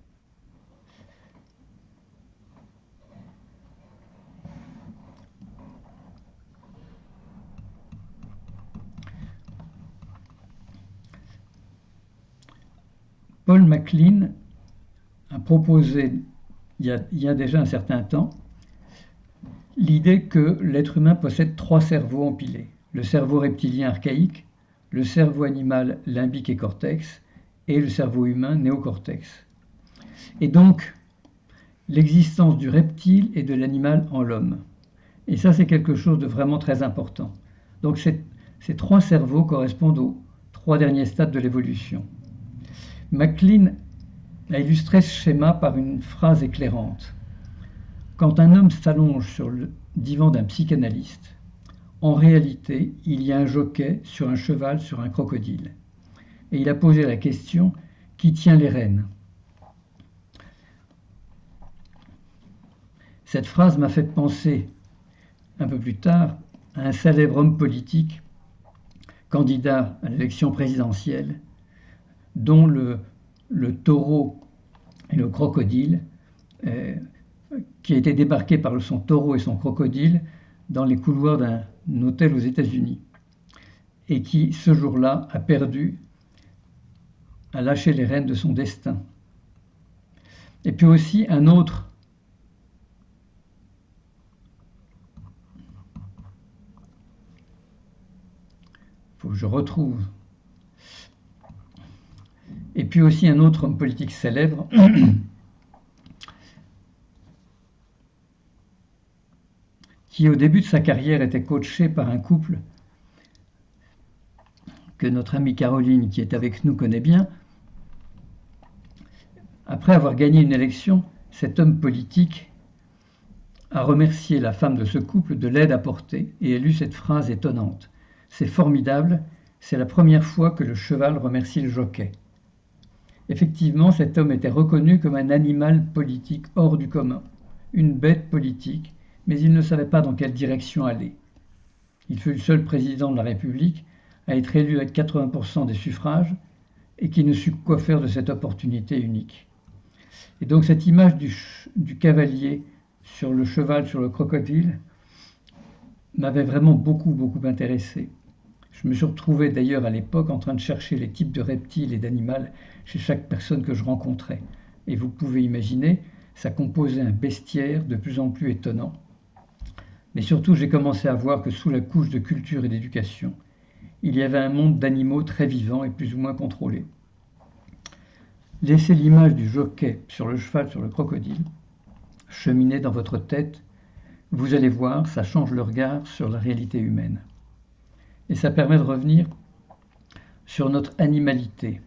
Paul MacLean a proposé, il y a déjà un certain temps, l'idée que l'être humain possède 3 cerveaux empilés. Le cerveau reptilien archaïque, le cerveau animal limbique et cortex, et le cerveau humain néocortex. Et donc, l'existence du reptile et de l'animal en l'homme. Et ça, c'est quelque chose de vraiment très important. Donc ces 3 cerveaux correspondent aux 3 derniers stades de l'évolution. MacLean a illustré ce schéma par une phrase éclairante. Quand un homme s'allonge sur le divan d'un psychanalyste, en réalité, il y a un jockey sur un cheval sur un crocodile. Et il a posé la question, qui tient les rênes? Cette phrase m'a fait penser, un peu plus tard, à un célèbre homme politique, candidat à l'élection présidentielle, dont le taureau et le crocodile, qui a été débarqué par son taureau et son crocodile dans les couloirs d'un hôtel aux États-Unis, et qui, ce jour-là, a lâché les rênes de son destin. Et puis aussi un autre faut que je retrouve. Et puis aussi un autre homme politique célèbre qui au début de sa carrière était coaché par un couple que notre amie Caroline, qui est avec nous, connaît bien. Après avoir gagné une élection, cet homme politique a remercié la femme de ce couple de l'aide apportée et a lu cette phrase étonnante. C'est formidable, c'est la première fois que le cheval remercie le jockey. Effectivement, cet homme était reconnu comme un animal politique hors du commun, une bête politique, mais il ne savait pas dans quelle direction aller. Il fut le seul président de la République à être élu avec 80% des suffrages et qui ne sut quoi faire de cette opportunité unique. Et donc cette image du cavalier sur le cheval, sur le crocodile, m'avait vraiment beaucoup intéressé. Je me suis retrouvé d'ailleurs à l'époque en train de chercher les types de reptiles et d'animaux chez chaque personne que je rencontrais. Et vous pouvez imaginer, ça composait un bestiaire de plus en plus étonnant. Mais surtout, j'ai commencé à voir que sous la couche de culture et d'éducation, il y avait un monde d'animaux très vivants et plus ou moins contrôlés. Laissez l'image du jockey sur le cheval, sur le crocodile, cheminer dans votre tête. Vous allez voir, ça change le regard sur la réalité humaine. Et ça permet de revenir sur notre animalité.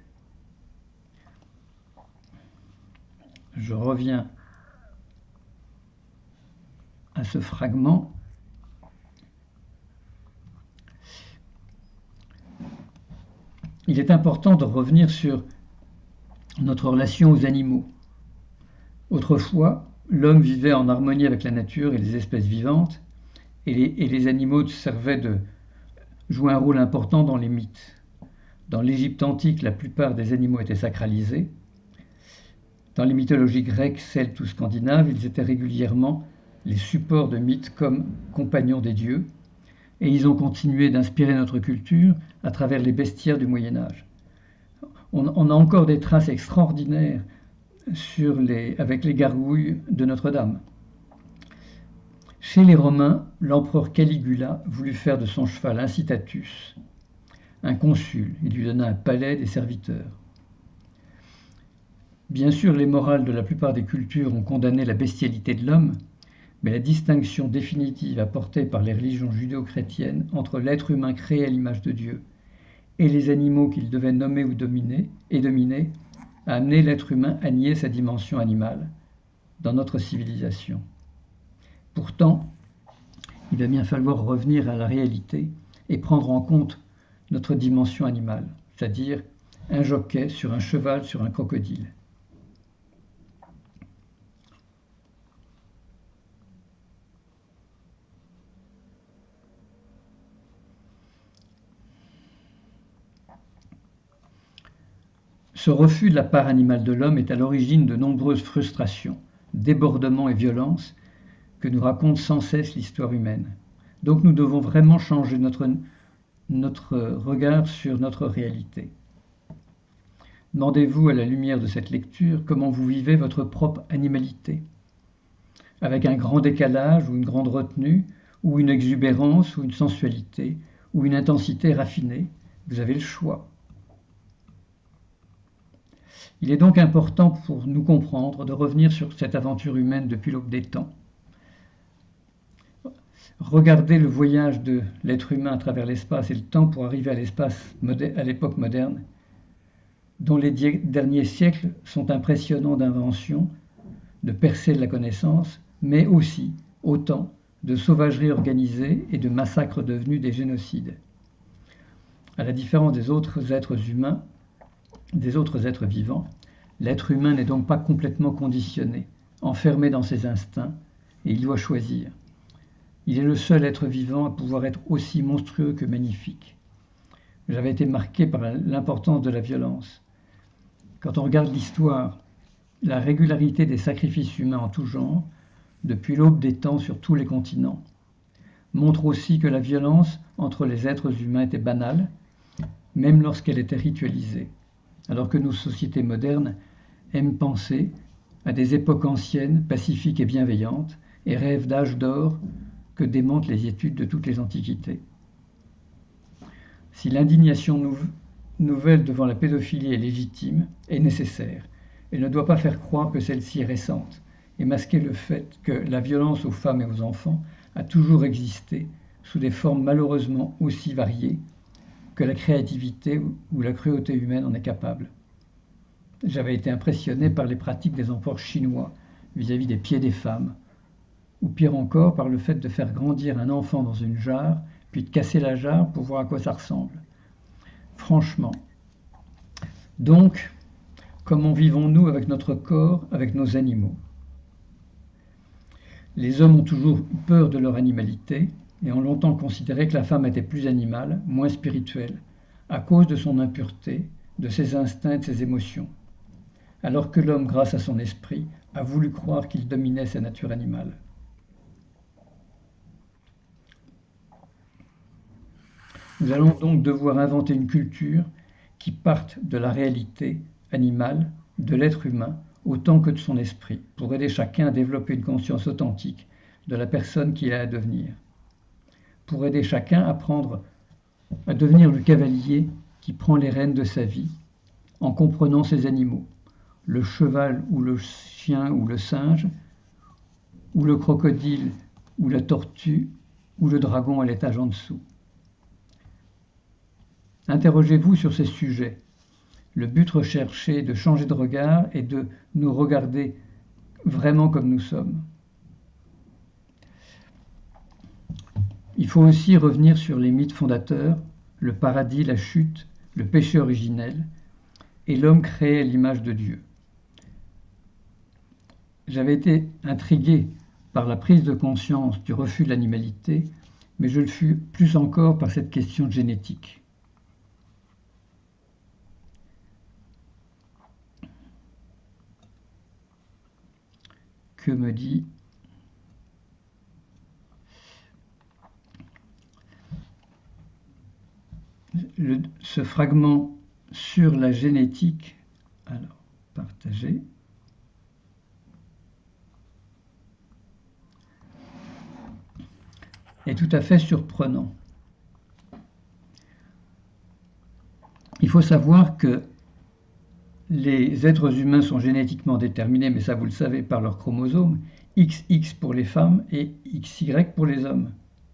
Je reviens à ce fragment. Il est important de revenir sur notre relation aux animaux. Autrefois, l'homme vivait en harmonie avec la nature et les espèces vivantes, et les animaux jouaient un rôle important dans les mythes. Dans l'Égypte antique, la plupart des animaux étaient sacralisés. Dans les mythologies grecques, celtes ou scandinaves, ils étaient régulièrement les supports de mythes comme compagnons des dieux, et ils ont continué d'inspirer notre culture à travers les bestiaires du Moyen-Âge. On a encore des traces extraordinaires avec les gargouilles de Notre-Dame. Chez les Romains, l'empereur Caligula voulut faire de son cheval Incitatus un consul. Il lui donna un palais, des serviteurs. Bien sûr, les morales de la plupart des cultures ont condamné la bestialité de l'homme, mais la distinction définitive apportée par les religions judéo-chrétiennes entre l'être humain créé à l'image de Dieu et les animaux qu'il devait nommer ou dominer, a amené l'être humain à nier sa dimension animale dans notre civilisation. Pourtant, il va bien falloir revenir à la réalité et prendre en compte notre dimension animale, c'est-à-dire un jockey sur un cheval, sur un crocodile. Ce refus de la part animale de l'homme est à l'origine de nombreuses frustrations, débordements et violences que nous raconte sans cesse l'histoire humaine. Donc nous devons vraiment changer notre regard sur notre réalité. Demandez-vous à la lumière de cette lecture comment vous vivez votre propre animalité. Avec un grand décalage ou une grande retenue, ou une exubérance ou une sensualité, ou une intensité raffinée, vous avez le choix. Il est donc important pour nous comprendre de revenir sur cette aventure humaine depuis l'aube des temps. Regardez le voyage de l'être humain à travers l'espace et le temps pour arriver à l'époque moderne, dont les derniers siècles sont impressionnants d'inventions, de percées de la connaissance, mais aussi, autant, de sauvageries organisées et de massacres devenus des génocides. À la différence des autres êtres humains, des autres êtres vivants, l'être humain n'est donc pas complètement conditionné, enfermé dans ses instincts, et il doit choisir. Il est le seul être vivant à pouvoir être aussi monstrueux que magnifique. J'avais été marqué par l'importance de la violence. Quand on regarde l'histoire, la régularité des sacrifices humains en tout genre, depuis l'aube des temps sur tous les continents, montre aussi que la violence entre les êtres humains était banale, même lorsqu'elle était ritualisée, alors que nos sociétés modernes aiment penser à des époques anciennes, pacifiques et bienveillantes, et rêvent d'âges d'or que démentent les études de toutes les antiquités. Si l'indignation nouvelle devant la pédophilie est légitime et nécessaire, elle ne doit pas faire croire que celle-ci est récente et masquer le fait que la violence aux femmes et aux enfants a toujours existé sous des formes malheureusement aussi variées que la créativité ou la cruauté humaine en est capable. J'avais été impressionné par les pratiques des empereurs chinois vis-à-vis des pieds des femmes, ou pire encore par le fait de faire grandir un enfant dans une jarre, puis de casser la jarre pour voir à quoi ça ressemble. Franchement. Donc, comment vivons-nous avec notre corps, avec nos animaux? Les hommes ont toujours peur de leur animalité et ont longtemps considéré que la femme était plus animale, moins spirituelle, à cause de son impureté, de ses instincts et de ses émotions, alors que l'homme, grâce à son esprit, a voulu croire qu'il dominait sa nature animale. Nous allons donc devoir inventer une culture qui parte de la réalité animale, de l'être humain, autant que de son esprit, pour aider chacun à développer une conscience authentique de la personne qu'il a à devenir, pour aider chacun à devenir le cavalier qui prend les rênes de sa vie, en comprenant ses animaux, le cheval ou le chien ou le singe, ou le crocodile ou la tortue, ou le dragon à l'étage en dessous. Interrogez-vous sur ces sujets. Le but recherché est de changer de regard et de nous regarder vraiment comme nous sommes. Il faut aussi revenir sur les mythes fondateurs, le paradis, la chute, le péché originel, et l'homme créé à l'image de Dieu. J'avais été intrigué par la prise de conscience du refus de l'animalité, mais je le fus plus encore par cette question de génétique. Que me dit ce fragment sur la génétique? Alors, partager. Est tout à fait surprenant. Il faut savoir que les êtres humains sont génétiquement déterminés, mais ça vous le savez, par leurs chromosomes, XX pour les femmes et XY pour les hommes.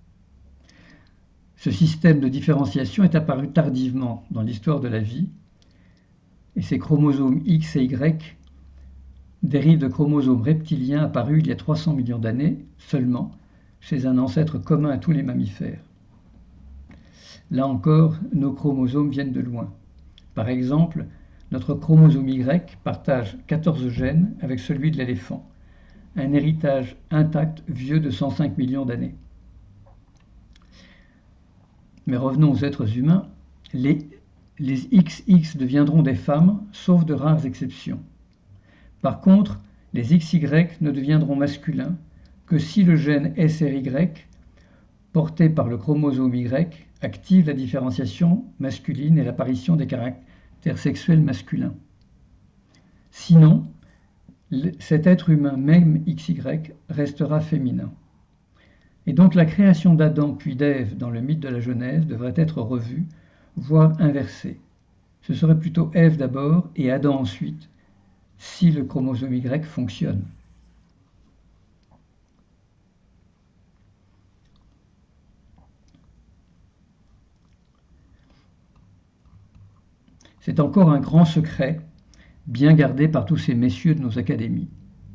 Ce système de différenciation est apparu tardivement dans l'histoire de la vie, et ces chromosomes X et Y dérivent de chromosomes reptiliens apparus il y a 300 millions d'années seulement, chez un ancêtre commun à tous les mammifères. Là encore, nos chromosomes viennent de loin. Par exemple, notre chromosome Y partage 14 gènes avec celui de l'éléphant, un héritage intact vieux de 105 millions d'années. Mais revenons aux êtres humains. Les les XX deviendront des femmes, sauf de rares exceptions. Par contre, les XY ne deviendront masculins que si le gène SRY, porté par le chromosome Y, active la différenciation masculine et l'apparition des caractères sexuels masculins. Sinon, cet être humain, même XY, restera féminin. Et donc la création d'Adam puis d'Ève dans le mythe de la Genèse devrait être revue, voire inversée. Ce serait plutôt Ève d'abord et Adam ensuite, si le chromosome Y fonctionne. C'est encore un grand secret, bien gardé par tous ces messieurs de nos académies.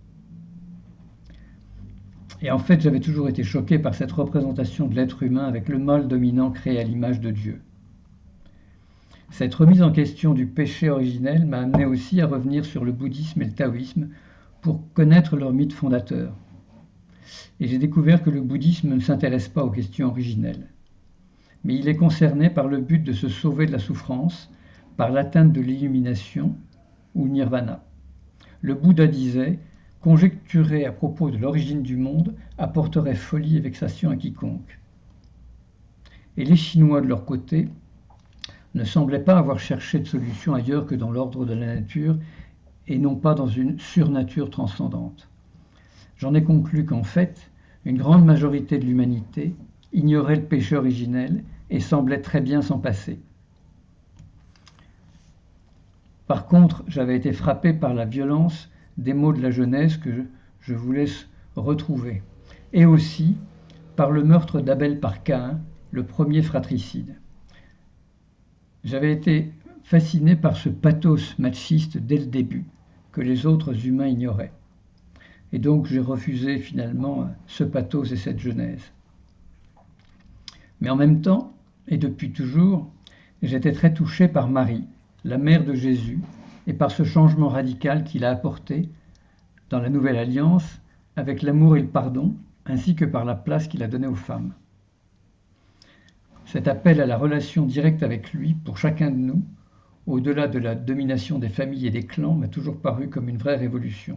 Et en fait, j'avais toujours été choqué par cette représentation de l'être humain avec le mâle dominant créé à l'image de Dieu. Cette remise en question du péché originel m'a amené aussi à revenir sur le bouddhisme et le taoïsme pour connaître leur mythe fondateur. Et j'ai découvert que le bouddhisme ne s'intéresse pas aux questions originelles, mais il est concerné par le but de se sauver de la souffrance, par l'atteinte de l'illumination ou nirvana. Le Bouddha disait « Conjecturer à propos de l'origine du monde apporterait folie et vexation à quiconque ». Et les Chinois, de leur côté, ne semblaient pas avoir cherché de solution ailleurs que dans l'ordre de la nature et non pas dans une surnature transcendante. J'en ai conclu qu'en fait, une grande majorité de l'humanité ignorait le péché originel et semblait très bien s'en passer. Par contre, j'avais été frappé par la violence des mots de la Genèse que je vous laisse retrouver, et aussi par le meurtre d'Abel par Caïn, le premier fratricide. J'avais été fasciné par ce pathos machiste dès le début, que les autres humains ignoraient. Et donc j'ai refusé finalement ce pathos et cette Genèse. Mais en même temps, et depuis toujours, j'étais très touché par Marie, la mère de Jésus, et par ce changement radical qu'il a apporté dans la Nouvelle Alliance avec l'amour et le pardon, ainsi que par la place qu'il a donnée aux femmes. Cet appel à la relation directe avec lui pour chacun de nous, au-delà de la domination des familles et des clans, m'a toujours paru comme une vraie révolution.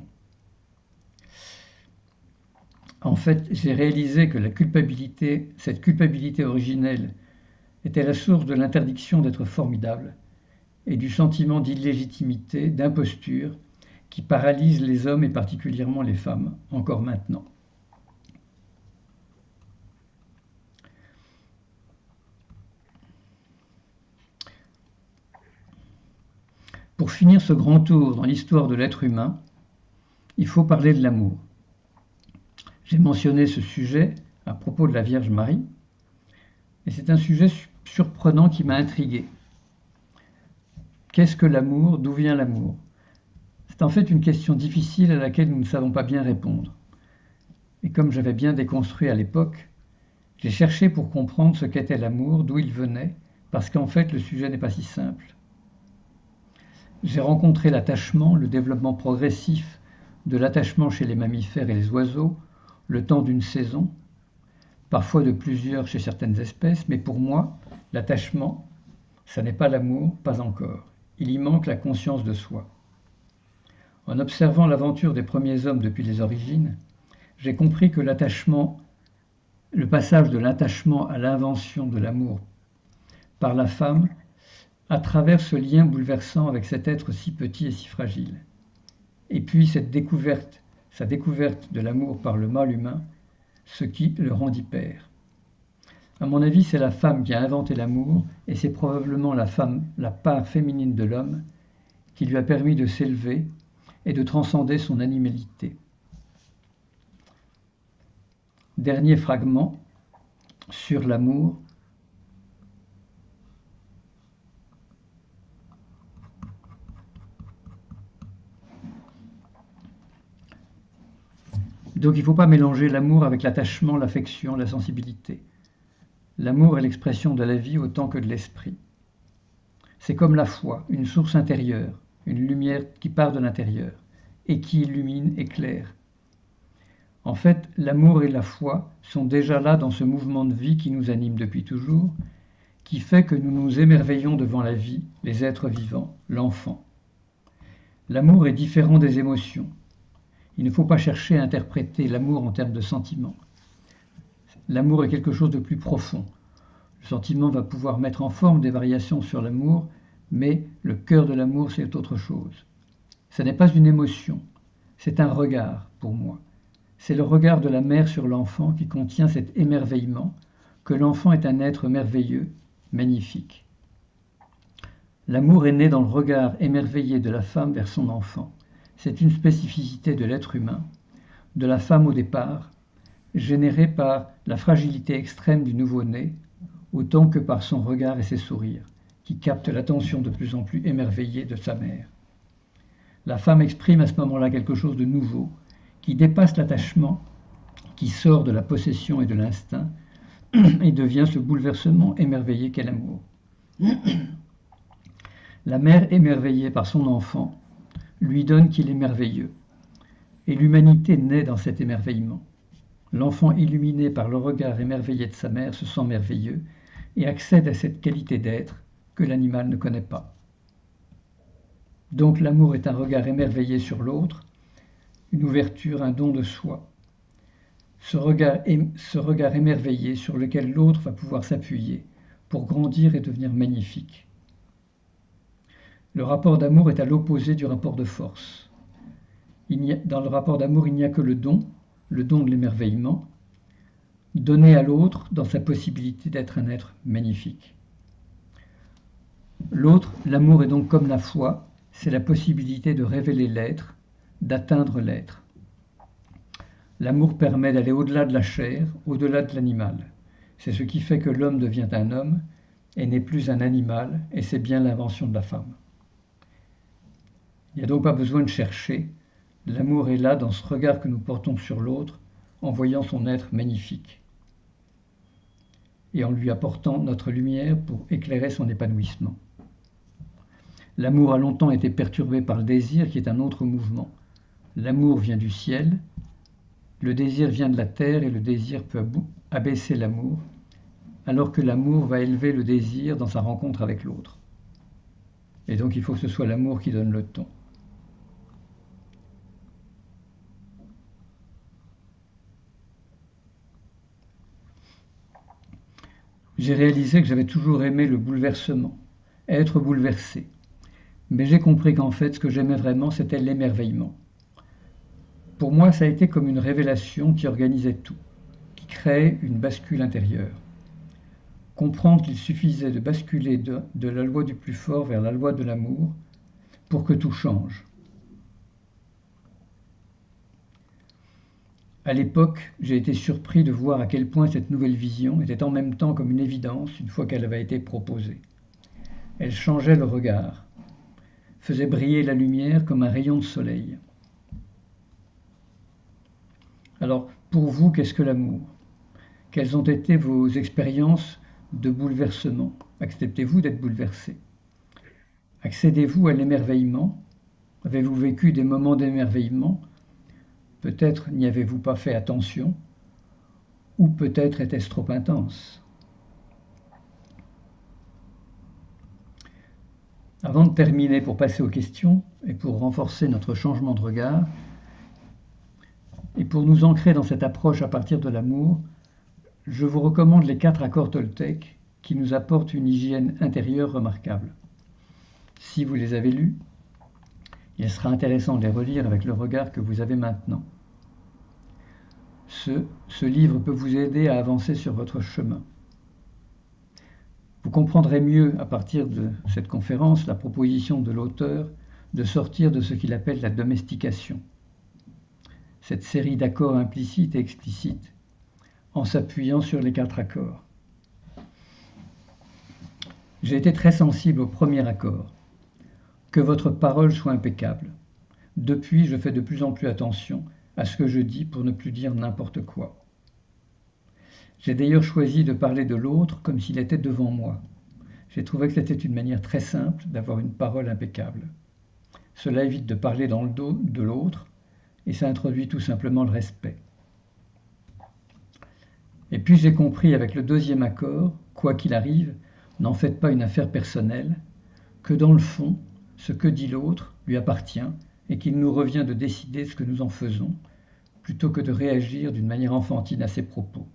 En fait, j'ai réalisé que cette culpabilité originelle, était la source de l'interdiction d'être formidable et du sentiment d'illégitimité, d'imposture qui paralyse les hommes et particulièrement les femmes, encore maintenant. Pour finir ce grand tour dans l'histoire de l'être humain, il faut parler de l'amour. J'ai mentionné ce sujet à propos de la Vierge Marie, et c'est un sujet surprenant qui m'a intrigué. Qu'est-ce que l'amour? D'où vient l'amour? C'est en fait une question difficile à laquelle nous ne savons pas bien répondre. Et comme j'avais bien déconstruit à l'époque, j'ai cherché pour comprendre ce qu'était l'amour, d'où il venait, parce qu'en fait le sujet n'est pas si simple. J'ai rencontré l'attachement, le développement progressif de l'attachement chez les mammifères et les oiseaux, le temps d'une saison, parfois de plusieurs chez certaines espèces, mais pour moi, l'attachement, ça n'est pas l'amour, pas encore. Il y manque la conscience de soi. En observant l'aventure des premiers hommes depuis les origines, j'ai compris que l'attachement, le passage de l'attachement à l'invention de l'amour par la femme, à travers ce lien bouleversant avec cet être si petit et si fragile. Et puis sa découverte de l'amour par le mâle humain, ce qui le rendit père. À mon avis, c'est la femme qui a inventé l'amour, et c'est probablement la part féminine de l'homme, qui lui a permis de s'élever et de transcender son animalité. Dernier fragment sur l'amour. Donc il ne faut pas mélanger l'amour avec l'attachement, l'affection, la sensibilité. L'amour est l'expression de la vie autant que de l'esprit. C'est comme la foi, une source intérieure, une lumière qui part de l'intérieur et qui illumine, éclaire. En fait, l'amour et la foi sont déjà là dans ce mouvement de vie qui nous anime depuis toujours, qui fait que nous nous émerveillons devant la vie, les êtres vivants, l'enfant. L'amour est différent des émotions. Il ne faut pas chercher à interpréter l'amour en termes de sentiments. L'amour est quelque chose de plus profond. Le sentiment va pouvoir mettre en forme des variations sur l'amour, mais le cœur de l'amour, c'est autre chose. Ce n'est pas une émotion, c'est un regard pour moi. C'est le regard de la mère sur l'enfant qui contient cet émerveillement, que l'enfant est un être merveilleux, magnifique. L'amour est né dans le regard émerveillé de la femme vers son enfant. C'est une spécificité de l'être humain, de la femme au départ, générée par la fragilité extrême du nouveau-né, autant que par son regard et ses sourires, qui captent l'attention de plus en plus émerveillée de sa mère. La femme exprime à ce moment-là quelque chose de nouveau, qui dépasse l'attachement, qui sort de la possession et de l'instinct, et devient ce bouleversement émerveillé qu'est l'amour. La mère émerveillée par son enfant lui donne qu'il est merveilleux, et l'humanité naît dans cet émerveillement. L'enfant illuminé par le regard émerveillé de sa mère se sent merveilleux et accède à cette qualité d'être que l'animal ne connaît pas. Donc l'amour est un regard émerveillé sur l'autre, une ouverture, un don de soi. Ce regard émerveillé sur lequel l'autre va pouvoir s'appuyer pour grandir et devenir magnifique. Le rapport d'amour est à l'opposé du rapport de force. Dans le rapport d'amour, il n'y a que le don de l'émerveillement, donné à l'autre dans sa possibilité d'être un être magnifique. L'autre, l'amour est donc comme la foi, c'est la possibilité de révéler l'être, d'atteindre l'être. L'amour permet d'aller au-delà de la chair, au-delà de l'animal. C'est ce qui fait que l'homme devient un homme et n'est plus un animal, et c'est bien l'invention de la femme. Il n'y a donc pas besoin de chercher. L'amour est là dans ce regard que nous portons sur l'autre, en voyant son être magnifique, et en lui apportant notre lumière pour éclairer son épanouissement. L'amour a longtemps été perturbé par le désir, qui est un autre mouvement. L'amour vient du ciel, le désir vient de la terre, et le désir peut abaisser l'amour, alors que l'amour va élever le désir dans sa rencontre avec l'autre. Et donc il faut que ce soit l'amour qui donne le ton. J'ai réalisé que j'avais toujours aimé le bouleversement, être bouleversé. Mais j'ai compris qu'en fait, ce que j'aimais vraiment, c'était l'émerveillement. Pour moi, ça a été comme une révélation qui organisait tout, qui créait une bascule intérieure. Comprendre qu'il suffisait de basculer de la loi du plus fort vers la loi de l'amour pour que tout change. À l'époque, j'ai été surpris de voir à quel point cette nouvelle vision était en même temps comme une évidence une fois qu'elle avait été proposée. Elle changeait le regard, faisait briller la lumière comme un rayon de soleil. Alors, pour vous, qu'est-ce que l'amour? Quelles ont été vos expériences de bouleversement? Acceptez-vous d'être bouleversé? Accédez-vous à l'émerveillement? Avez-vous vécu des moments d'émerveillement? Peut-être n'y avez-vous pas fait attention, ou peut-être était-ce trop intense. Avant de terminer, pour passer aux questions, et pour renforcer notre changement de regard, et pour nous ancrer dans cette approche à partir de l'amour, je vous recommande les 4 accords Toltec qui nous apportent une hygiène intérieure remarquable. Si vous les avez lus, il sera intéressant de les relire avec le regard que vous avez maintenant. Ce livre peut vous aider à avancer sur votre chemin. Vous comprendrez mieux, à partir de cette conférence, la proposition de l'auteur de sortir de ce qu'il appelle la domestication. Cette série d'accords implicites et explicites, en s'appuyant sur les 4 accords. J'ai été très sensible au premier accord. Que votre parole soit impeccable. Depuis, je fais de plus en plus attention à ce que je dis pour ne plus dire n'importe quoi. J'ai d'ailleurs choisi de parler de l'autre comme s'il était devant moi. J'ai trouvé que c'était une manière très simple d'avoir une parole impeccable. Cela évite de parler dans le dos de l'autre et ça introduit tout simplement le respect. Et puis j'ai compris avec le 2e accord, quoi qu'il arrive, n'en faites pas une affaire personnelle, que dans le fond, ce que dit l'autre lui appartient et qu'il nous revient de décider ce que nous en faisons, plutôt que de réagir d'une manière enfantine à ses propos.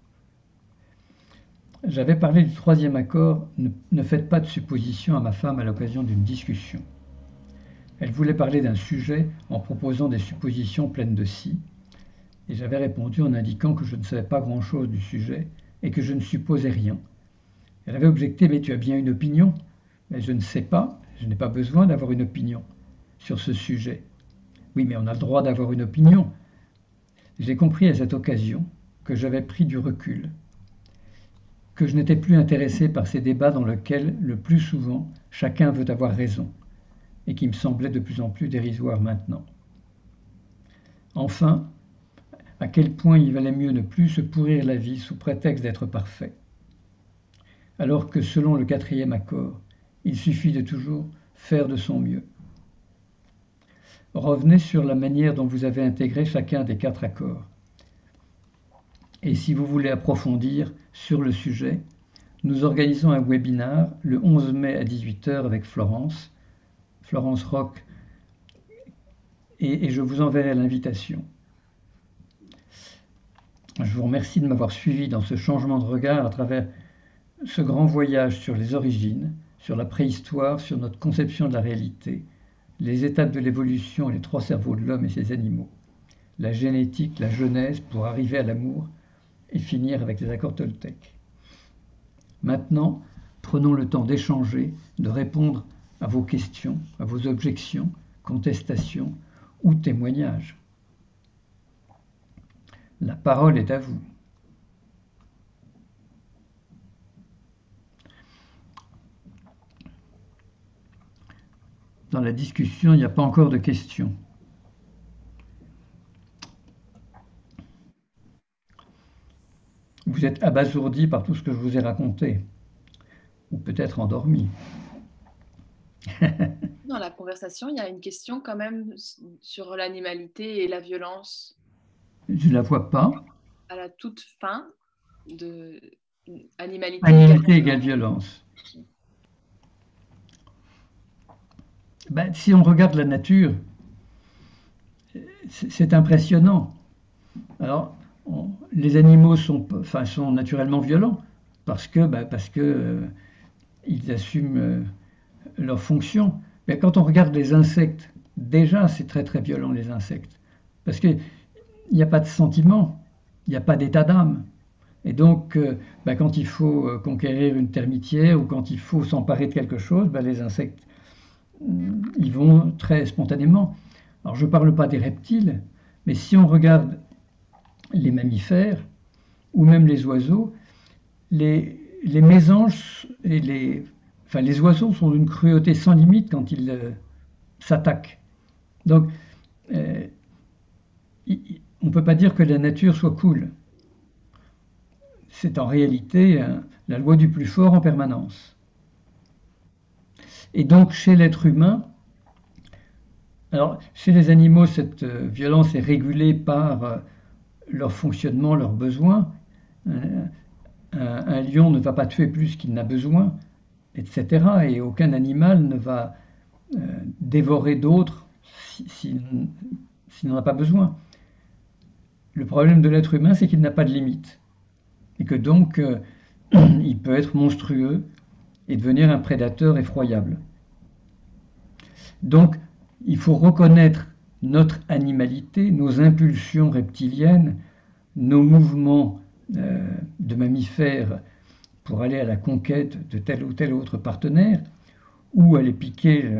J'avais parlé du troisième accord, ne faites pas de suppositions à ma femme à l'occasion d'une discussion. Elle voulait parler d'un sujet en proposant des suppositions pleines de si, et j'avais répondu en indiquant que je ne savais pas grand-chose du sujet et que je ne supposais rien. Elle avait objecté, mais tu as bien une opinion? Mais je ne sais pas, je n'ai pas besoin d'avoir une opinion sur ce sujet. Oui, mais on a le droit d'avoir une opinion. J'ai compris à cette occasion que j'avais pris du recul, que je n'étais plus intéressé par ces débats dans lesquels, le plus souvent, chacun veut avoir raison, et qui me semblaient de plus en plus dérisoires maintenant. Enfin, à quel point il valait mieux ne plus se pourrir la vie sous prétexte d'être parfait. Alors que selon le quatrième accord, il suffit de toujours faire de son mieux. Revenez sur la manière dont vous avez intégré chacun des 4 accords. Et si vous voulez approfondir sur le sujet, nous organisons un webinar le 11 mai à 18 h avec Florence Roch, et je vous enverrai l'invitation. Je vous remercie de m'avoir suivi dans ce changement de regard à travers ce grand voyage sur les origines, sur la préhistoire, sur notre conception de la réalité, les étapes de l'évolution et les 3 cerveaux de l'homme et ses animaux, la génétique, la genèse pour arriver à l'amour et finir avec les accords toltèques. Maintenant, prenons le temps d'échanger, de répondre à vos questions, à vos objections, contestations ou témoignages. La parole est à vous. Dans la discussion, il n'y a pas encore de questions. Vous êtes abasourdi par tout ce que je vous ai raconté, ou peut-être endormi. Dans la conversation, il y a une question quand même sur l'animalité et la violence. Je ne la vois pas. À la toute fin de animalité égale violence. Ben, si on regarde la nature, c'est impressionnant. Alors, les animaux sont naturellement violents parce que ils assument leur fonction. Mais quand on regarde les insectes, déjà c'est très très violent les insectes, parce qu'il n'y a pas de sentiment, il n'y a pas d'état d'âme. Et donc, quand il faut conquérir une termitière ou quand il faut s'emparer de quelque chose, les insectes, ils vont très spontanément. Alors je ne parle pas des reptiles, mais si on regarde les mammifères ou même les oiseaux, les mésanges et les oiseaux sont d'une cruauté sans limite quand ils s'attaquent. Donc, on ne peut pas dire que la nature soit cool. C'est en réalité la loi du plus fort en permanence. Et donc, chez l'être humain, alors chez les animaux, cette violence est régulée par leur fonctionnement, leurs besoins. Un lion ne va pas tuer plus qu'il n'a besoin, etc. Et aucun animal ne va dévorer d'autres s'il n'en a pas besoin. Le problème de l'être humain, c'est qu'il n'a pas de limite. Et que donc, il peut être monstrueux et devenir un prédateur effroyable. Donc, il faut reconnaître notre animalité, nos impulsions reptiliennes, nos mouvements de mammifères pour aller à la conquête de tel ou tel autre partenaire, ou aller piquer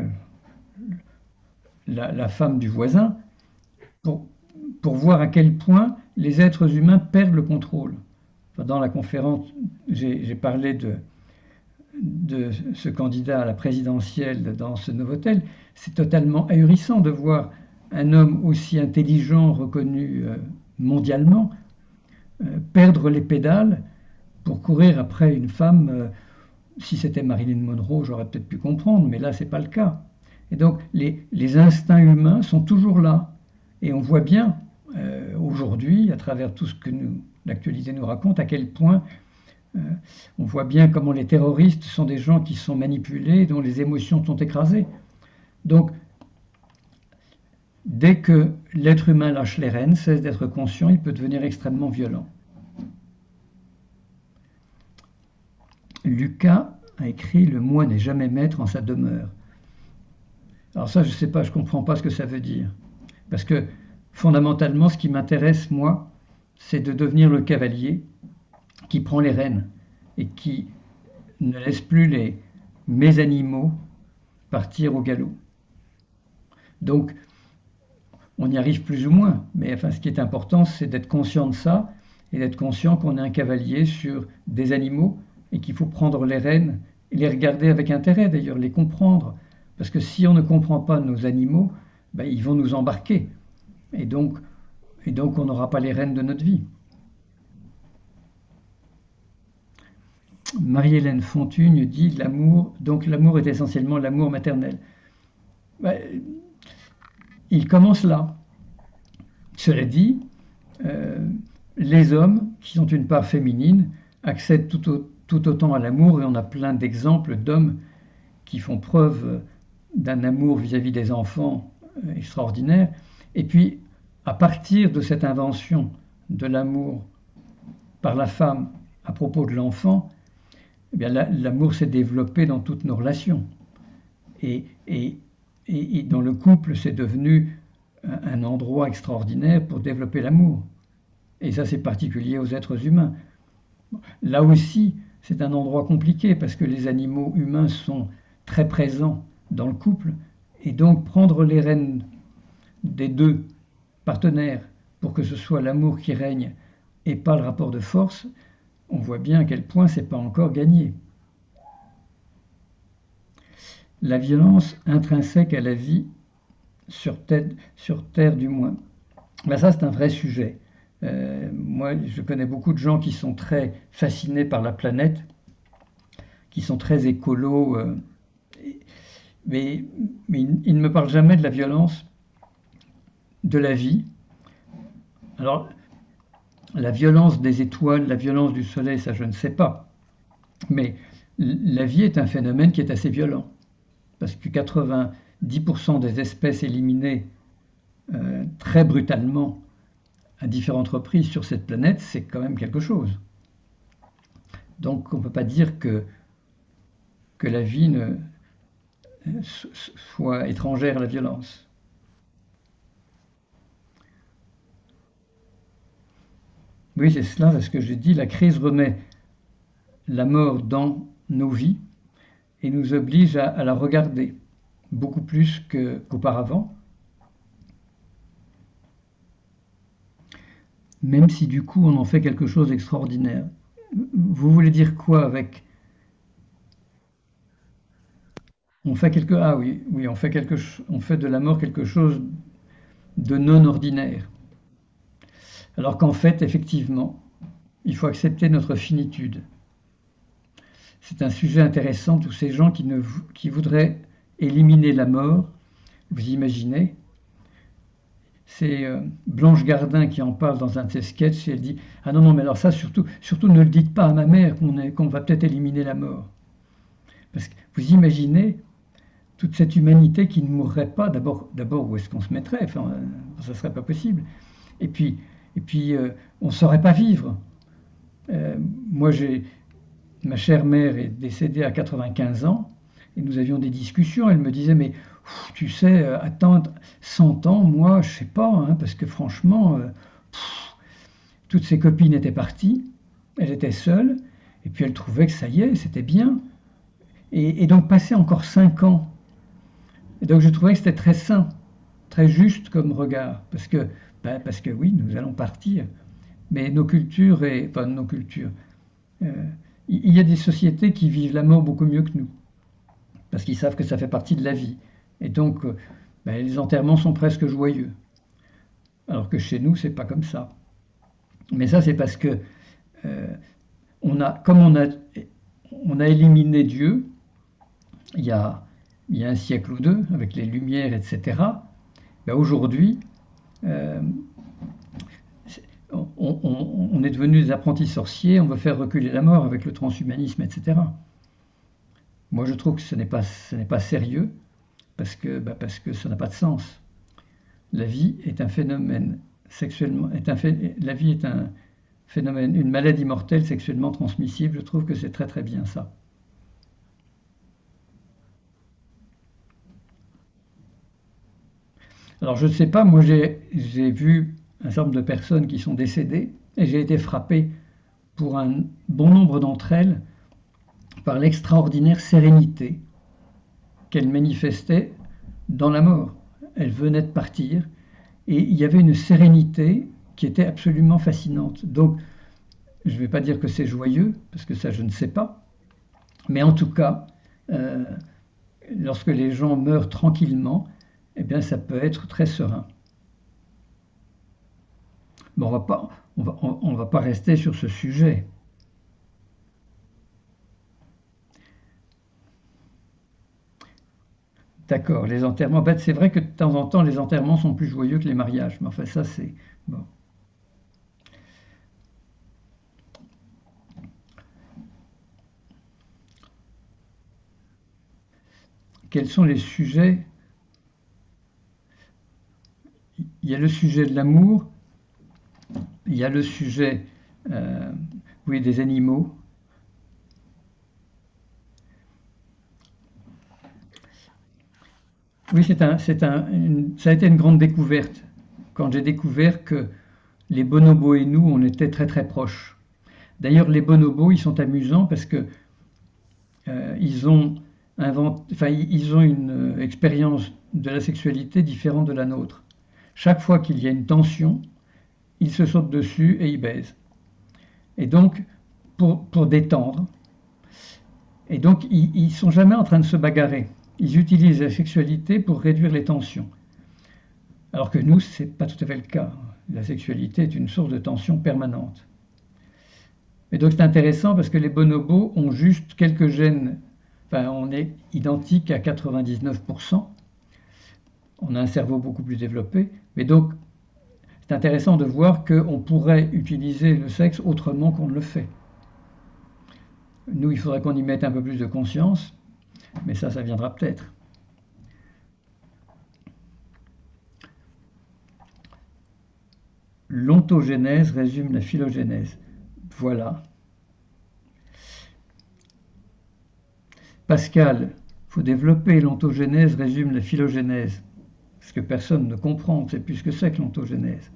la femme du voisin, pour voir à quel point les êtres humains perdent le contrôle. Dans la conférence, j'ai parlé de ce candidat à la présidentielle dans ce Novotel. C'est totalement ahurissant de voir un homme aussi intelligent, reconnu mondialement, perdre les pédales pour courir après une femme. Si c'était Marilyn Monroe, j'aurais peut-être pu comprendre, mais là, c'est pas le cas. Et donc, les instincts humains sont toujours là. Et on voit bien, aujourd'hui, à travers tout ce que l'actualité nous raconte, à quel point On voit bien comment les terroristes sont des gens qui sont manipulés, dont les émotions sont écrasées. Donc, dès que l'être humain lâche les rênes, cesse d'être conscient, il peut devenir extrêmement violent. Lucas a écrit « Le moi n'est jamais maître en sa demeure ». Alors ça, je ne sais pas, je ne comprends pas ce que ça veut dire. Parce que fondamentalement, ce qui m'intéresse, moi, c'est de devenir le cavalier qui prend les rênes et qui ne laisse plus mes animaux partir au galop. Donc, on y arrive plus ou moins, mais enfin, ce qui est important, c'est d'être conscient de ça et d'être conscient qu'on est un cavalier sur des animaux et qu'il faut prendre les rênes et les regarder avec intérêt, d'ailleurs, les comprendre. Parce que si on ne comprend pas nos animaux, ben, ils vont nous embarquer. Et donc on n'aura pas les rênes de notre vie. Marie-Hélène Fontugne dit l'amour, donc l'amour est essentiellement l'amour maternel. Ben, il commence là. Cela dit, les hommes, qui sont une part féminine, accèdent tout autant à l'amour, et on a plein d'exemples d'hommes qui font preuve d'un amour vis-à-vis des enfants extraordinaire. Et puis, à partir de cette invention de l'amour par la femme à propos de l'enfant, eh bien, l'amour s'est développé dans toutes nos relations. Et dans le couple, c'est devenu un endroit extraordinaire pour développer l'amour. Et ça, c'est particulier aux êtres humains. Là aussi, c'est un endroit compliqué parce que les animaux humains sont très présents dans le couple. Et donc, prendre les rênes des deux partenaires pour que ce soit l'amour qui règne et pas le rapport de force, on voit bien à quel point c'est pas encore gagné. La violence intrinsèque à la vie, sur terre du moins. Ben ça, c'est un vrai sujet. Moi, je connais beaucoup de gens qui sont très fascinés par la planète, qui sont très écolos, mais ils ne me parlent jamais de la violence de la vie. Alors, la violence des étoiles, la violence du soleil, ça je ne sais pas. Mais la vie est un phénomène qui est assez violent. Parce que 90% des espèces éliminées très brutalement à différentes reprises sur cette planète, c'est quand même quelque chose. Donc on ne peut pas dire que la vie soit étrangère à la violence. Oui, c'est cela, parce que j'ai dit, la crise remet la mort dans nos vies et nous oblige à la regarder beaucoup plus qu'auparavant. Même si du coup on en fait quelque chose d'extraordinaire. Vous voulez dire quoi avec on fait on fait de la mort quelque chose de non ordinaire. Alors qu'en fait, effectivement, il faut accepter notre finitude. C'est un sujet intéressant, tous ces gens qui voudraient éliminer la mort. Vous imaginez, c'est Blanche Gardin qui en parle dans un de ses sketchs, et elle dit « Ah non, mais alors ça, surtout ne le dites pas à ma mère qu'on va peut-être éliminer la mort. » Parce que vous imaginez toute cette humanité qui ne mourrait pas, d'abord où est-ce qu'on se mettrait? Enfin, ça ne serait pas possible. Et puis on ne saurait pas vivre. Moi, ma chère mère est décédée à 95 ans, et nous avions des discussions. Elle me disait, mais tu sais, attendre 100 ans, moi, je sais pas, hein, parce que franchement, toutes ses copines étaient parties, elle était seule, et puis elle trouvait que ça y est, c'était bien. Et donc passer encore 5 ans. Et donc je trouvais que c'était très sain, très juste comme regard, parce que oui, nous allons partir. Mais nos cultures, il y a des sociétés qui vivent la mort beaucoup mieux que nous, parce qu'ils savent que ça fait partie de la vie. Et donc, les enterrements sont presque joyeux. Alors que chez nous, c'est pas comme ça. Mais ça, c'est parce que on a éliminé Dieu il y a un siècle ou deux, avec les Lumières, etc. Aujourd'hui, on est devenu des apprentis sorciers, on veut faire reculer la mort avec le transhumanisme, etc. Moi, je trouve que ce n'est pas sérieux parce que ça n'a pas de sens. La vie est un phénomène la vie est un phénomène, une maladie mortelle sexuellement transmissible. Je trouve que c'est très très bien ça. Alors je ne sais pas, moi j'ai vu un certain nombre de personnes qui sont décédées et j'ai été frappé pour un bon nombre d'entre elles par l'extraordinaire sérénité qu'elles manifestaient dans la mort. Elles venaient de partir et il y avait une sérénité qui était absolument fascinante. Donc je ne vais pas dire que c'est joyeux, parce que ça je ne sais pas, mais en tout cas, lorsque les gens meurent tranquillement, eh bien ça peut être très serein. Bon, on va pas rester sur ce sujet. D'accord, les enterrements. En fait, c'est vrai que de temps en temps, les enterrements sont plus joyeux que les mariages. Mais enfin, ça, c'est... Bon. Quels sont les sujets? Il y a le sujet de l'amour, il y a le sujet oui, des animaux. Oui, ça a été une grande découverte quand j'ai découvert que les bonobos et nous, on était très très proches. D'ailleurs, les bonobos, ils sont amusants parce que ils ont une expérience de la sexualité différente de la nôtre. Chaque fois qu'il y a une tension, ils se sautent dessus et ils baisent. Et donc, pour détendre. Et donc, ils ne sont jamais en train de se bagarrer. Ils utilisent la sexualité pour réduire les tensions. Alors que nous, ce n'est pas tout à fait le cas. La sexualité est une source de tension permanente. Et donc c'est intéressant parce que les bonobos ont juste quelques gènes, enfin on est identique à 99%. On a un cerveau beaucoup plus développé, mais donc c'est intéressant de voir qu'on pourrait utiliser le sexe autrement qu'on ne le fait. Nous, il faudrait qu'on y mette un peu plus de conscience, mais ça viendra peut-être. L'ontogénèse résume la phylogénèse. Voilà. Pascal, il faut développer l'ontogénèse résume la phylogénèse. Parce que personne ne comprend, on ne sait plus ce que c'est que l'ontogénèse.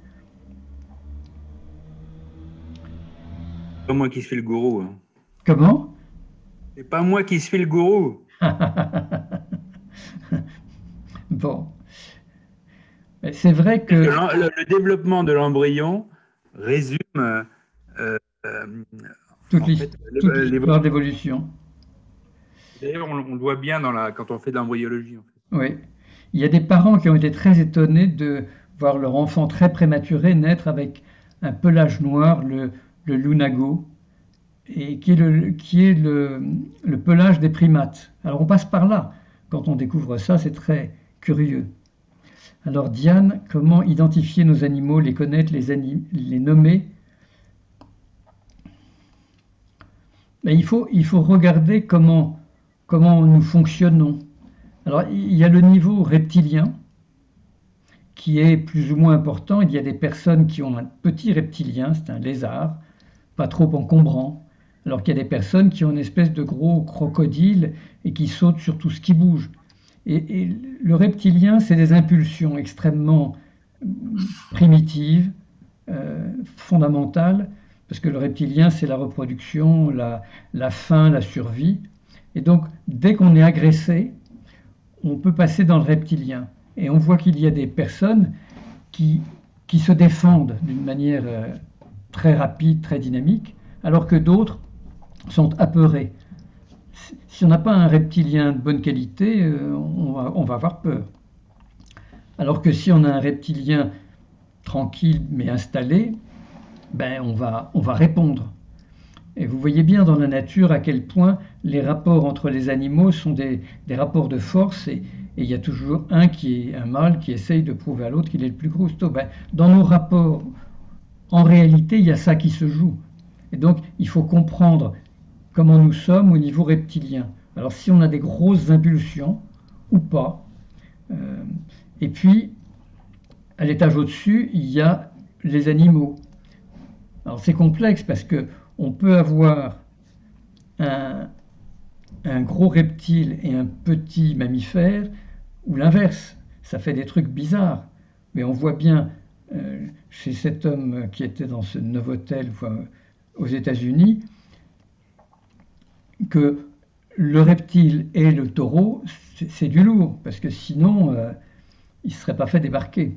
C'est pas moi qui suis le gourou. Hein. Comment? C'est pas moi qui suis le gourou. Bon. C'est vrai que... Le développement de l'embryon résume toute l'histoire d'évolution. D'ailleurs, on le voit bien quand on fait de l'embryologie. En fait. Oui. Il y a des parents qui ont été très étonnés de voir leur enfant très prématuré naître avec un pelage noir, le lunago, et qui est le pelage des primates. Alors on passe par là. Quand on découvre ça, c'est très curieux. Alors Diane, comment identifier nos animaux, les connaître, les nommer? Mais il faut regarder comment nous fonctionnons. Alors il y a le niveau reptilien qui est plus ou moins important. Il y a des personnes qui ont un petit reptilien, c'est un lézard, pas trop encombrant, alors qu'il y a des personnes qui ont une espèce de gros crocodile et qui sautent sur tout ce qui bouge. Et le reptilien, c'est des impulsions extrêmement primitives, fondamentales, parce que le reptilien, c'est la reproduction, la faim, la survie. Et donc, dès qu'on est agressé, on peut passer dans le reptilien. Et on voit qu'il y a des personnes qui se défendent d'une manière très rapide, très dynamique, alors que d'autres sont apeurés. Si on n'a pas un reptilien de bonne qualité, on va avoir peur. Alors que si on a un reptilien tranquille mais installé, ben on va répondre. Et vous voyez bien dans la nature à quel point les rapports entre les animaux sont des rapports de force et il y a toujours un mâle qui essaye de prouver à l'autre qu'il est le plus costaud. Ben, dans nos rapports en réalité, il y a ça qui se joue. Et donc, il faut comprendre comment nous sommes au niveau reptilien. Alors, si on a des grosses impulsions ou pas. Et puis, à l'étage au-dessus, il y a les animaux. Alors, c'est complexe parce que on peut avoir un gros reptile et un petit mammifère, ou l'inverse. Ça fait des trucs bizarres. Mais on voit bien chez cet homme qui était dans ce Novotel aux États-Unis que le reptile et le taureau, c'est du lourd, parce que sinon, il ne serait pas fait débarquer.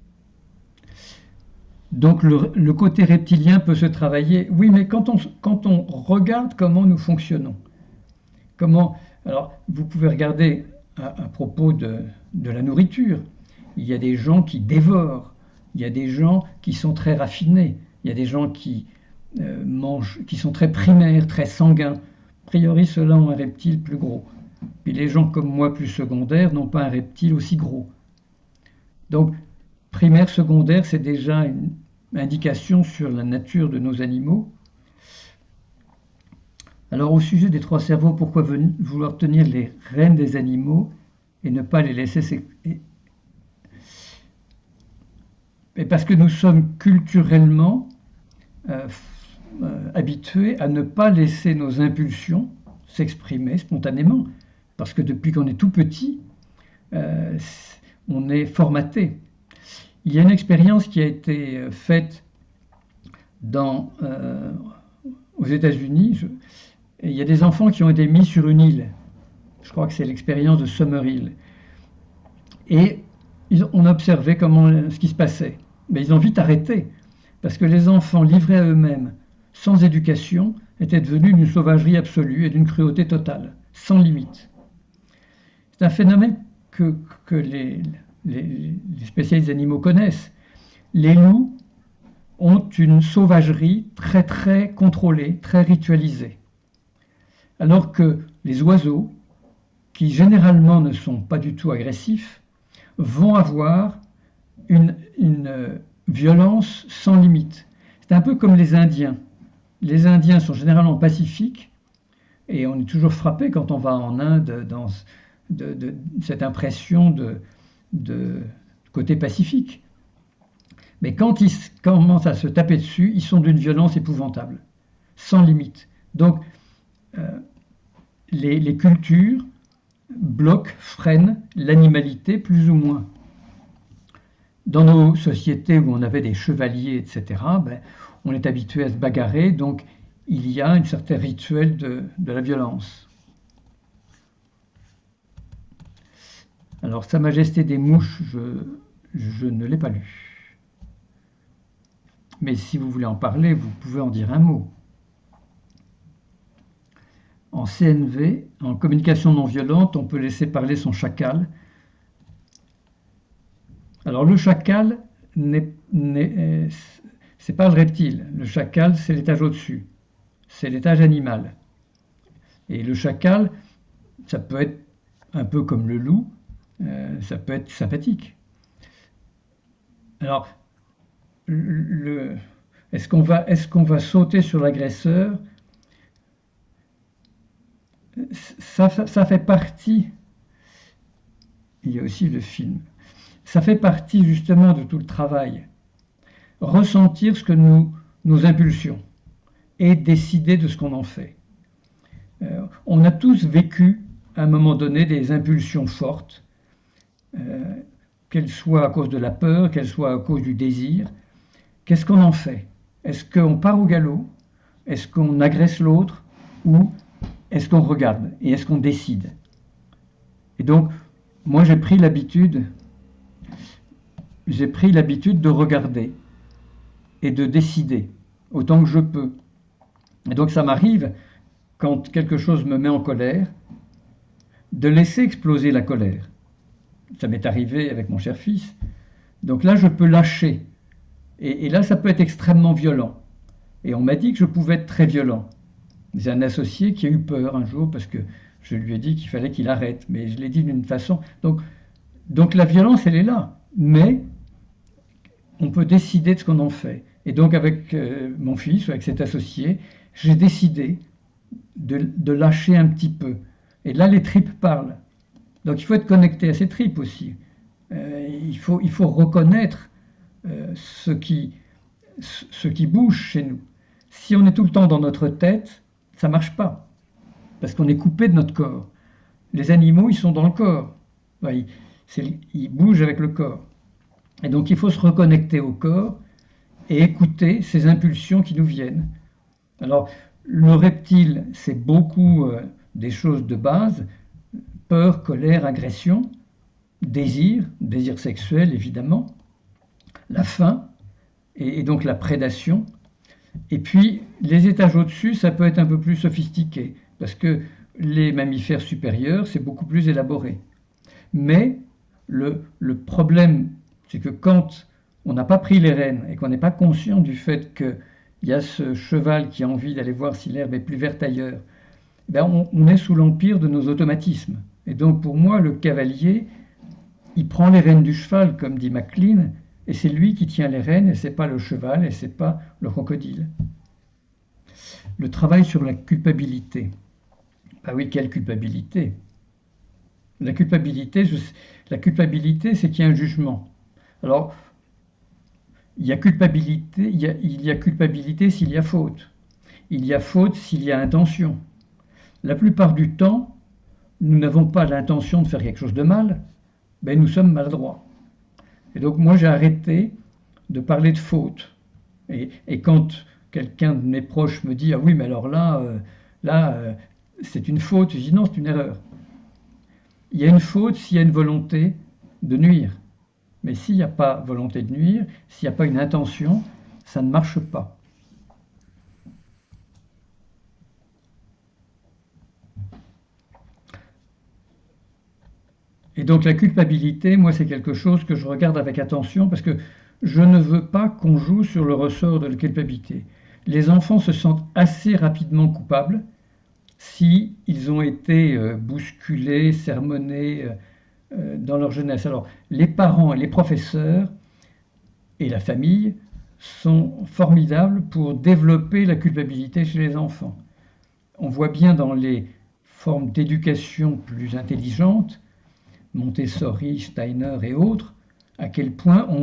Donc le côté reptilien peut se travailler. Oui, mais quand on regarde comment nous fonctionnons, alors, vous pouvez regarder à propos de la nourriture. Il y a des gens qui dévorent, il y a des gens qui sont très raffinés, il y a des gens qui mangent, qui sont très primaires, très sanguins. A priori, ceux-là ont un reptile plus gros. Puis les gens comme moi, plus secondaires, n'ont pas un reptile aussi gros. Donc, primaire, secondaire, c'est déjà une indication sur la nature de nos animaux. Alors, au sujet des 3 cerveaux, pourquoi vouloir tenir les rênes des animaux et ne pas les laisser Et parce que nous sommes culturellement habitués à ne pas laisser nos impulsions s'exprimer spontanément. Parce que depuis qu'on est tout petit, on est formaté. Il y a une expérience qui a été faite aux États-Unis. Il y a des enfants qui ont été mis sur une île. Je crois que c'est l'expérience de Summerhill. Et on a observé ce qui se passait. Mais ils ont vite arrêté, parce que les enfants livrés à eux-mêmes, sans éducation, étaient devenus d'une sauvagerie absolue et d'une cruauté totale, sans limite. C'est un phénomène que les spécialistes animaux connaissent. Les loups ont une sauvagerie très très contrôlée, très ritualisée. Alors que les oiseaux, qui généralement ne sont pas du tout agressifs, vont avoir une violence sans limite. C'est un peu comme les Indiens. Les Indiens sont généralement pacifiques, et on est toujours frappé quand on va en Inde dans cette impression de côté pacifique. Mais quand ils commencent à se taper dessus, ils sont d'une violence épouvantable, sans limite. Donc, les cultures bloquent, freinent l'animalité plus ou moins. Dans nos sociétés où on avait des chevaliers, etc., on est habitué à se bagarrer, donc il y a un certain rituel de la violence. Alors, Sa Majesté des mouches, je ne l'ai pas lu. Mais si vous voulez en parler, vous pouvez en dire un mot. En CNV, en communication non violente, on peut laisser parler son chacal. Alors le chacal, c'est pas le reptile. Le chacal, c'est l'étage au-dessus. C'est l'étage animal. Et le chacal, ça peut être un peu comme le loup, ça peut être sympathique. Alors, est-ce qu'on va sauter sur l'agresseur? Ça fait partie, il y a aussi le film, ça fait partie justement de tout le travail. Ressentir ce que nos impulsions et décider de ce qu'on en fait. On a tous vécu à un moment donné des impulsions fortes, qu'elles soient à cause de la peur, qu'elles soient à cause du désir. Qu'est-ce qu'on en fait? Est-ce qu'on part au galop? Est-ce qu'on agresse l'autre? Ou est-ce qu'on regarde? Et est-ce qu'on décide? Et donc, moi j'ai pris l'habitude de regarder et de décider autant que je peux. Et donc ça m'arrive, quand quelque chose me met en colère, de laisser exploser la colère. Ça m'est arrivé avec mon cher fils. Donc là, je peux lâcher. Et là, ça peut être extrêmement violent. Et on m'a dit que je pouvais être très violent. J'ai un associé qui a eu peur un jour parce que je lui ai dit qu'il fallait qu'il arrête. Mais je l'ai dit d'une façon... Donc la violence, elle est là. Mais on peut décider de ce qu'on en fait. Et donc avec mon fils, avec cet associé, j'ai décidé de lâcher un petit peu. Et là, les tripes parlent. Donc il faut être connecté à ces tripes aussi. Il faut reconnaître ce qui bouge chez nous. Si on est tout le temps dans notre tête, ça ne marche pas. Parce qu'on est coupé de notre corps. Les animaux, ils sont dans le corps. Ils bougent avec le corps. Et donc il faut se reconnecter au corps et écouter ces impulsions qui nous viennent. Alors, le reptile, c'est beaucoup des choses de base, peur, colère, agression, désir sexuel évidemment, la faim et donc la prédation. Et puis, les étages au-dessus, ça peut être un peu plus sophistiqué, parce que les mammifères supérieurs, c'est beaucoup plus élaboré. Mais le problème, c'est que quand on n'a pas pris les rênes et qu'on n'est pas conscient du fait qu'il y a ce cheval qui a envie d'aller voir si l'herbe est plus verte ailleurs, ben on est sous l'empire de nos automatismes. Et donc pour moi, le cavalier, il prend les rênes du cheval, comme dit MacLean, et c'est lui qui tient les rênes, et c'est pas le cheval, et c'est pas le crocodile. Le travail sur la culpabilité. Ah oui, quelle culpabilité? La culpabilité, c'est qu'il y a un jugement. Alors, il y a culpabilité s'il y a faute. Il y a faute s'il y a intention. La plupart du temps, nous n'avons pas l'intention de faire quelque chose de mal, mais nous sommes maladroits. Et donc moi j'ai arrêté de parler de faute. Et quand quelqu'un de mes proches me dit « Ah oui, mais alors là, c'est une faute », je dis « Non, c'est une erreur ». Il y a une faute s'il y a une volonté de nuire. Mais s'il n'y a pas volonté de nuire, s'il n'y a pas une intention, ça ne marche pas. Et donc la culpabilité, moi c'est quelque chose que je regarde avec attention parce que je ne veux pas qu'on joue sur le ressort de la culpabilité. Les enfants se sentent assez rapidement coupables si ils ont été bousculés, sermonnés dans leur jeunesse. Alors les parents et les professeurs et la famille sont formidables pour développer la culpabilité chez les enfants. On voit bien dans les formes d'éducation plus intelligentes, Montessori, Steiner et autres, à quel point on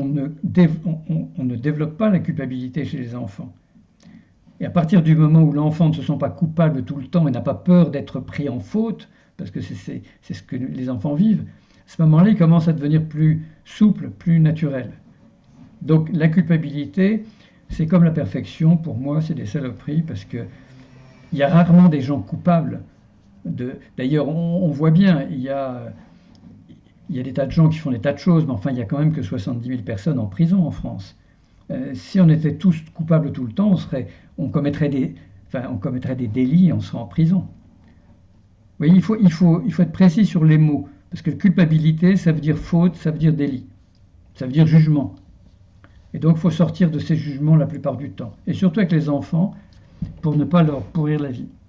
ne développe pas la culpabilité chez les enfants. Et à partir du moment où l'enfant ne se sent pas coupable tout le temps et n'a pas peur d'être pris en faute, parce que c'est ce que les enfants vivent, à ce moment-là, il commence à devenir plus souple, plus naturel. Donc la culpabilité, c'est comme la perfection, pour moi, c'est des saloperies, parce qu'il y a rarement des gens coupables. D'ailleurs, on voit bien, il y a des tas de gens qui font des tas de choses, mais enfin, il n'y a quand même que 70 000 personnes en prison en France. Si on était tous coupables tout le temps, on commettrait des délits et on serait en prison. Vous voyez, il faut être précis sur les mots, parce que culpabilité, ça veut dire faute, ça veut dire délit, ça veut dire jugement. Et donc, il faut sortir de ces jugements la plupart du temps, et surtout avec les enfants, pour ne pas leur pourrir la vie.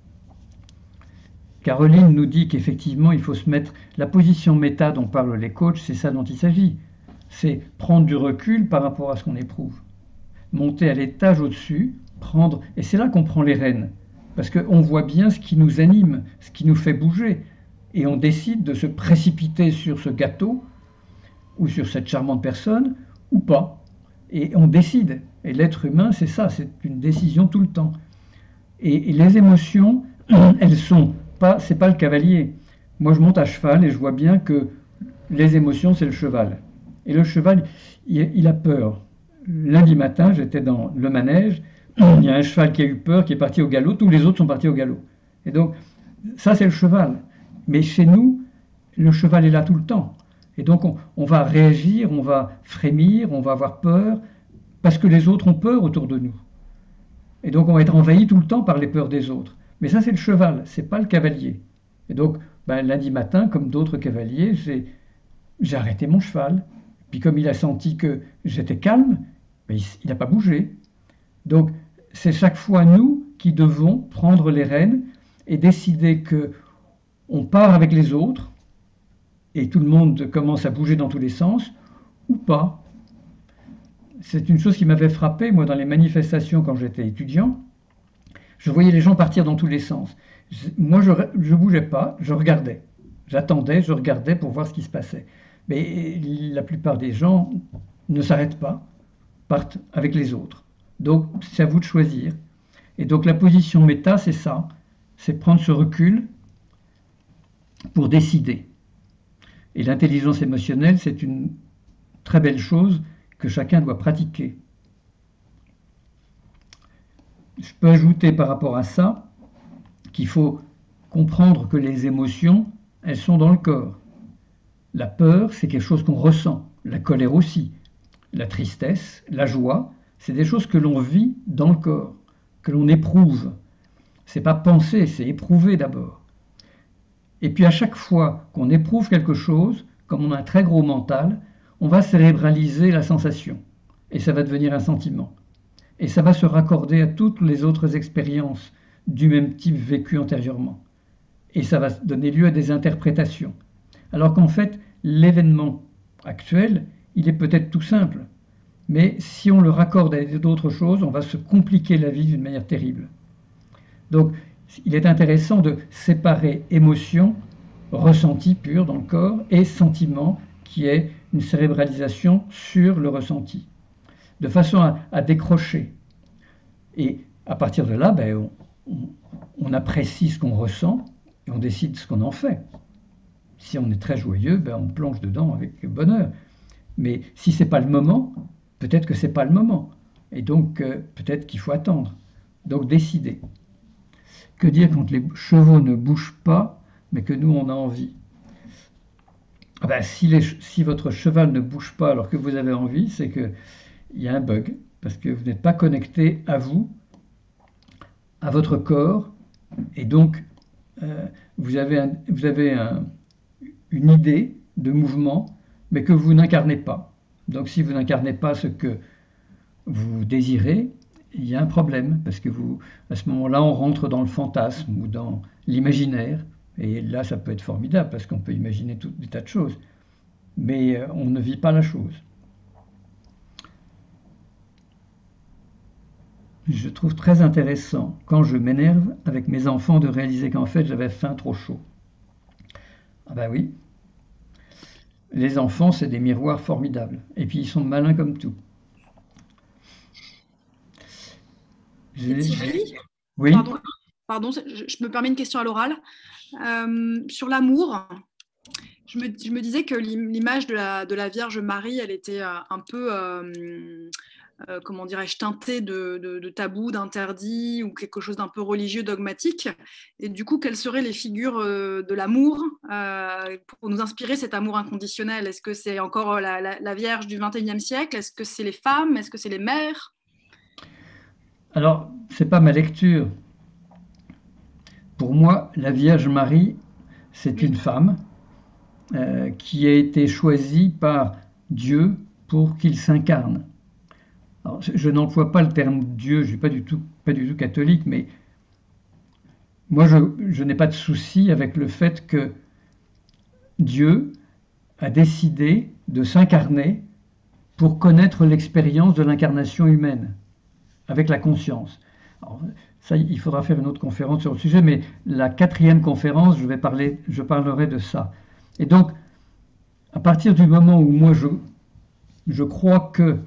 Caroline nous dit qu'effectivement, il faut se mettre... La position méta dont parlent les coachs, c'est ça dont il s'agit. C'est prendre du recul par rapport à ce qu'on éprouve. Monter à l'étage au-dessus, prendre... Et c'est là qu'on prend les rênes. Parce qu'on voit bien ce qui nous anime, ce qui nous fait bouger. Et on décide de se précipiter sur ce gâteau, ou sur cette charmante personne, ou pas. Et on décide. Et l'être humain, c'est ça, c'est une décision tout le temps. Et les émotions, elles sont... c'est pas le cavalier. Moi, je monte à cheval et je vois bien que les émotions, c'est le cheval. Et le cheval, il a peur. Lundi matin, j'étais dans le manège. Il y a un cheval qui a eu peur, qui est parti au galop. Tous les autres sont partis au galop. Et donc, ça, c'est le cheval. Mais chez nous, le cheval est là tout le temps. Et donc, on va réagir, on va frémir, on va avoir peur, parce que les autres ont peur autour de nous. Et donc, on va être envahi tout le temps par les peurs des autres. Mais ça, c'est le cheval, c'est pas le cavalier. Et donc, lundi matin, comme d'autres cavaliers, j'ai arrêté mon cheval. Puis comme il a senti que j'étais calme, il n'a pas bougé. Donc, c'est chaque fois nous qui devons prendre les rênes et décider qu'on part avec les autres, et tout le monde commence à bouger dans tous les sens, ou pas. c'est une chose qui m'avait frappé, moi, dans les manifestations quand j'étais étudiant. Je voyais les gens partir dans tous les sens. Moi, je ne bougeais pas, je regardais. J'attendais, je regardais pour voir ce qui se passait. Mais la plupart des gens ne s'arrêtent pas, partent avec les autres. Donc, c'est à vous de choisir. Et donc, la position méta, c'est ça. C'est prendre ce recul pour décider. Et l'intelligence émotionnelle, c'est une très belle chose que chacun doit pratiquer. Je peux ajouter par rapport à ça qu'il faut comprendre que les émotions, elles sont dans le corps. La peur, c'est quelque chose qu'on ressent. La colère aussi. La tristesse, la joie, c'est des choses que l'on vit dans le corps, que l'on éprouve. C'est pas penser, c'est éprouver d'abord. Et puis à chaque fois qu'on éprouve quelque chose, comme on a un très gros mental, on va cérébraliser la sensation. Et ça va devenir un sentiment. Et ça va se raccorder à toutes les autres expériences du même type vécues antérieurement. Et ça va donner lieu à des interprétations. Alors qu'en fait, l'événement actuel, il est peut-être tout simple. Mais si on le raccorde à d'autres choses, on va se compliquer la vie d'une manière terrible. Donc, il est intéressant de séparer émotion, ressenti pur dans le corps, et sentiment, qui est une cérébralisation sur le ressenti, de façon à décrocher. Et à partir de là, on apprécie ce qu'on ressent et on décide ce qu'on en fait. Si on est très joyeux, on plonge dedans avec bonheur. Mais si ce n'est pas le moment, peut-être que ce n'est pas le moment. Et donc, peut-être qu'il faut attendre. Donc, décider. Que dire quand les chevaux ne bougent pas, mais que nous, on a envie? Si votre cheval ne bouge pas alors que vous avez envie, c'est qu'il y a un bug, parce que vous n'êtes pas connecté à vous, à votre corps, et donc vous avez une idée de mouvement, mais que vous n'incarnez pas. Donc si vous n'incarnez pas ce que vous désirez, il y a un problème, parce que à ce moment-là, on rentre dans le fantasme ou dans l'imaginaire, et là, ça peut être formidable, parce qu'on peut imaginer tout des tas de choses, mais on ne vit pas la chose. Je trouve très intéressant, quand je m'énerve avec mes enfants, de réaliser qu'en fait, j'avais faim trop chaud. Ah ben oui, les enfants, c'est des miroirs formidables, et puis ils sont malins comme tout. Thierry, oui. Pardon, je me permets une question à l'oral. Sur l'amour, je me disais que l'image de la Vierge Marie, elle était un peu, comment dirais-je, teintée de tabous, d'interdits ou quelque chose d'un peu religieux, dogmatique. Et du coup, quelles seraient les figures de l'amour pour nous inspirer cet amour inconditionnel? Est-ce que c'est encore la Vierge du XXIe siècle? Est-ce que c'est les femmes? Est-ce que c'est les mères? Alors, ce n'est pas ma lecture. Pour moi, la Vierge Marie, c'est une femme qui a été choisie par Dieu pour qu'il s'incarne. Alors, je n'emploie pas le terme Dieu, je ne suis pas du tout catholique, mais moi, je n'ai pas de souci avec le fait que Dieu a décidé de s'incarner pour connaître l'expérience de l'incarnation humaine, avec la conscience. Alors, ça, il faudra faire une autre conférence sur le sujet, mais la 4e conférence, je parlerai de ça. Et donc, à partir du moment où moi je crois que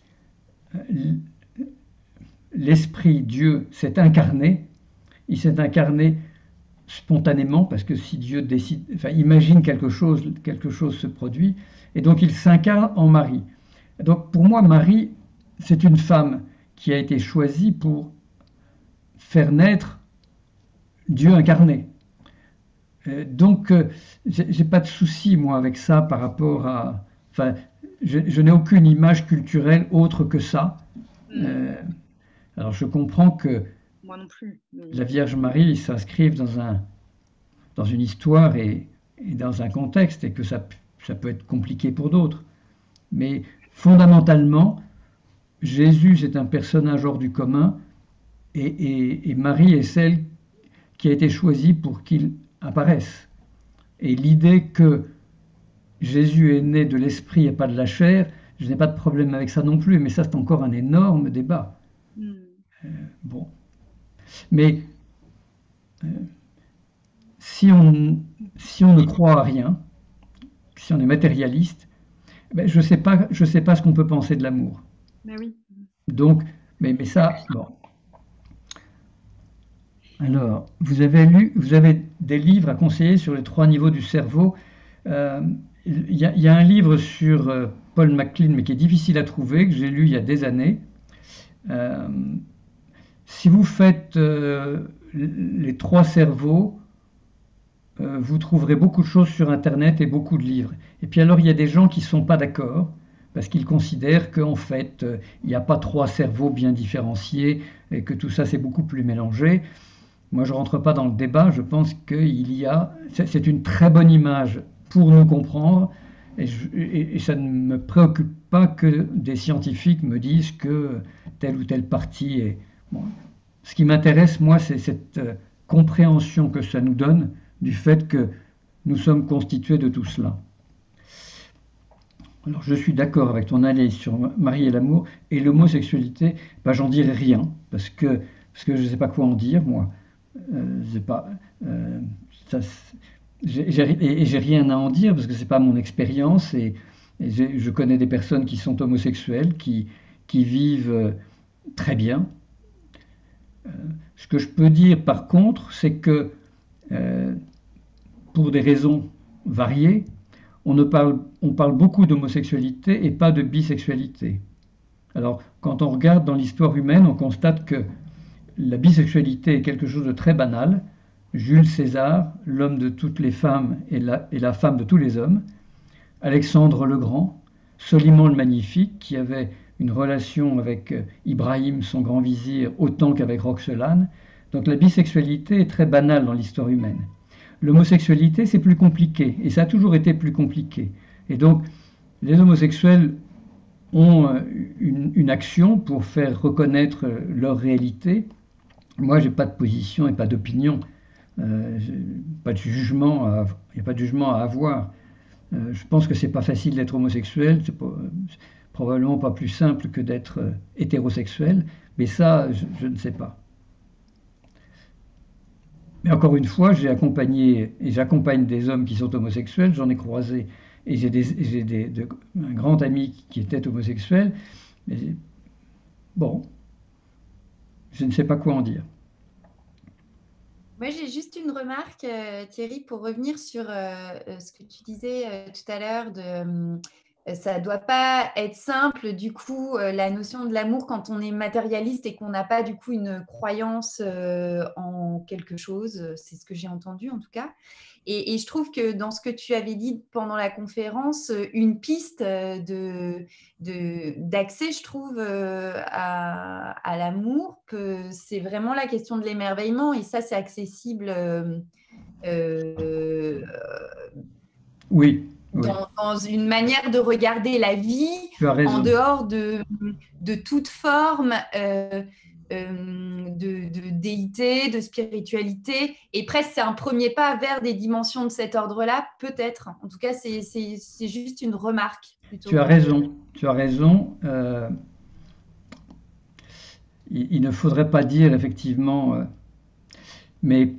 l'Esprit, Dieu, s'est incarné, il s'est incarné spontanément, parce que si Dieu décide, imagine quelque chose se produit, et donc il s'incarne en Marie. Donc pour moi, Marie, c'est une femme qui a été choisie pour faire naître Dieu incarné. Donc, j'ai pas de souci, moi, avec ça par rapport à... Enfin, je n'ai aucune image culturelle autre que ça. Alors, je comprends que moi non plus, la Vierge Marie s'inscrive dans une histoire et dans un contexte, et que ça peut être compliqué pour d'autres. Mais fondamentalement, Jésus, c'est un personnage hors du commun, et Marie est celle qui a été choisie pour qu'il apparaisse. Et l'idée que Jésus est né de l'esprit et pas de la chair, je n'ai pas de problème avec ça non plus, mais ça c'est encore un énorme débat. Mm. Bon. Mais si on ne croit à rien, si on est matérialiste, ben, je sais pas ce qu'on peut penser de l'amour. Mais oui. Donc, mais ça, bon. Alors, vous avez des livres à conseiller sur les 3 niveaux du cerveau. Il y a un livre sur Paul MacLean, mais qui est difficile à trouver, que j'ai lu il y a des années. Si vous faites les 3 cerveaux, vous trouverez beaucoup de choses sur Internet et beaucoup de livres. Et puis alors, il y a des gens qui ne sont pas d'accord, parce qu'ils considèrent qu'en fait, il n'y a pas 3 cerveaux bien différenciés, et que tout ça, c'est beaucoup plus mélangé. Moi, je ne rentre pas dans le débat, je pense qu'il y a... C'est une très bonne image pour nous comprendre, et ça ne me préoccupe pas que des scientifiques me disent que telle ou telle partie est... Bon. Ce qui m'intéresse, moi, c'est cette compréhension que ça nous donne du fait que nous sommes constitués de tout cela. Alors, je suis d'accord avec ton analyse sur Marie et l'amour, et l'homosexualité, ben, j'en dirai rien, parce que je ne sais pas quoi en dire, moi. J'ai rien à en dire parce que c'est pas mon expérience et je connais des personnes qui sont homosexuelles qui vivent très bien. Ce que je peux dire par contre, c'est que pour des raisons variées, on parle beaucoup d'homosexualité et pas de bisexualité. Alors, quand on regarde dans l'histoire humaine, on constate que la bisexualité est quelque chose de très banal. Jules César, l'homme de toutes les femmes et la femme de tous les hommes. Alexandre le Grand, Soliman le Magnifique, qui avait une relation avec Ibrahim, son grand vizir, autant qu'avec Roxelane. Donc la bisexualité est très banale dans l'histoire humaine. L'homosexualité, c'est plus compliqué, et ça a toujours été plus compliqué. Et donc, les homosexuels ont une action pour faire reconnaître leur réalité. Moi, j'ai pas de position et pas d'opinion, pas de jugement, il n'y a pas de jugement à avoir. Je pense que c'est pas facile d'être homosexuel, c'est probablement pas plus simple que d'être hétérosexuel, mais ça, je ne sais pas. Mais encore une fois, j'ai accompagné et j'accompagne des hommes qui sont homosexuels, j'en ai croisé, et j'ai un grand ami qui était homosexuel, mais bon, je ne sais pas quoi en dire. Moi, j'ai juste une remarque, Thierry, pour revenir sur ce que tu disais tout à l'heure de ça ne doit pas être simple, du coup, la notion de l'amour quand on est matérialiste et qu'on n'a pas, du coup, une croyance en quelque chose. C'est ce que j'ai entendu, en tout cas. Et je trouve que dans ce que tu avais dit pendant la conférence, une piste d'accès, je trouve, à l'amour, c'est vraiment la question de l'émerveillement. Et ça, c'est accessible oui. dans une manière de regarder la vie en dehors de toute forme de déité, de spiritualité. Et presque, c'est un premier pas vers des dimensions de cet ordre-là, peut-être. En tout cas, c'est juste une remarque. Tu as raison. Tu as raison. Il ne faudrait pas dire, effectivement, mais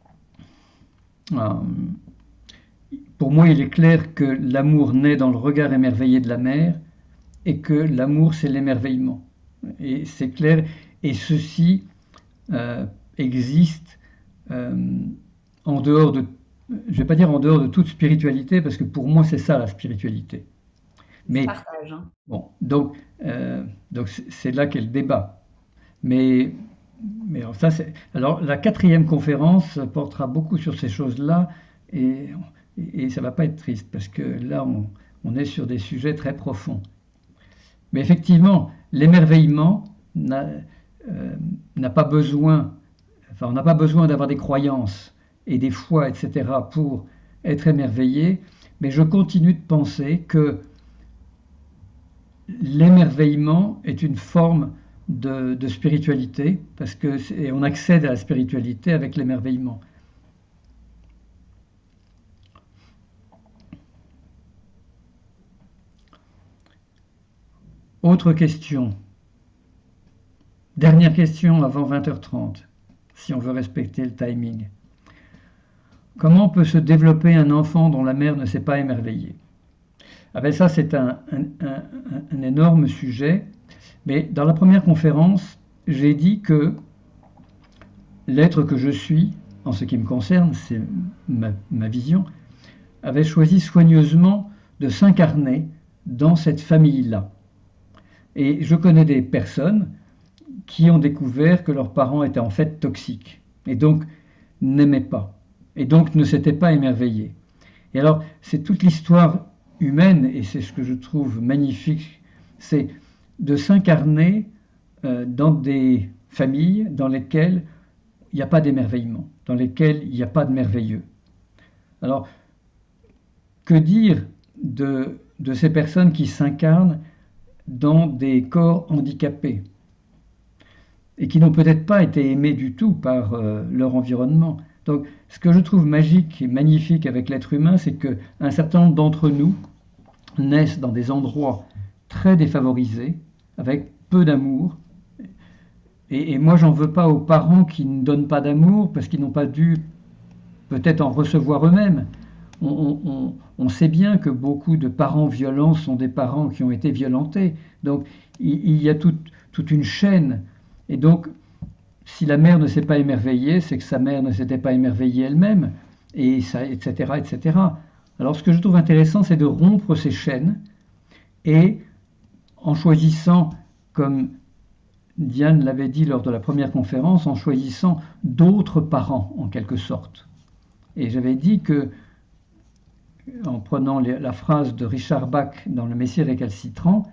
pour moi, il est clair que l'amour naît dans le regard émerveillé de la mère et que l'amour, c'est l'émerveillement. Et c'est clair. Et ceci existe en dehors de, je ne vais pas dire en dehors de toute spiritualité, parce que pour moi, c'est ça la spiritualité. Mais, partage, hein. Bon, donc c'est là qu'est le débat. Mais alors, alors la 4e conférence portera beaucoup sur ces choses-là et ça ne va pas être triste parce que là, on est sur des sujets très profonds. Mais effectivement, l'émerveillement n'a pas besoin, on n'a pas besoin d'avoir des croyances et des foi, etc., pour être émerveillé, mais je continue de penser que l'émerveillement est une forme de spiritualité, parce que on accède à la spiritualité avec l'émerveillement. Autre question. Dernière question avant 20h30, si on veut respecter le timing. Comment peut se développer un enfant dont la mère ne s'est pas émerveillée? Ah ben ça, c'est un énorme sujet. Mais dans la première conférence, j'ai dit que l'être que je suis, en ce qui me concerne, c'est ma vision, avait choisi soigneusement de s'incarner dans cette famille-là. Et je connais des personnes qui ont découvert que leurs parents étaient en fait toxiques, et donc n'aimaient pas, et donc ne s'étaient pas émerveillés. Et alors, c'est toute l'histoire humaine, et c'est ce que je trouve magnifique, c'est de s'incarner dans des familles dans lesquelles il n'y a pas d'émerveillement, dans lesquelles il n'y a pas de merveilleux. Alors, que dire de ces personnes qui s'incarnent dans des corps handicapés et qui n'ont peut-être pas été aimés du tout par leur environnement? Donc, ce que je trouve magique et magnifique avec l'être humain, c'est qu'un certain nombre d'entre nous naissent dans des endroits très défavorisés, avec peu d'amour. Et moi, j'en veux pas aux parents qui ne donnent pas d'amour parce qu'ils n'ont pas dû peut-être en recevoir eux-mêmes. On sait bien que beaucoup de parents violents sont des parents qui ont été violentés. Donc, il y a toute une chaîne. Et donc, si la mère ne s'est pas émerveillée, c'est que sa mère ne s'était pas émerveillée elle-même, et ça, etc., etc. Alors, ce que je trouve intéressant, c'est de rompre ces chaînes, et en choisissant, comme Diane l'avait dit lors de la première conférence, en choisissant d'autres parents, en quelque sorte. Et j'avais dit que, en prenant la phrase de Richard Bach dans Le Messie récalcitrant,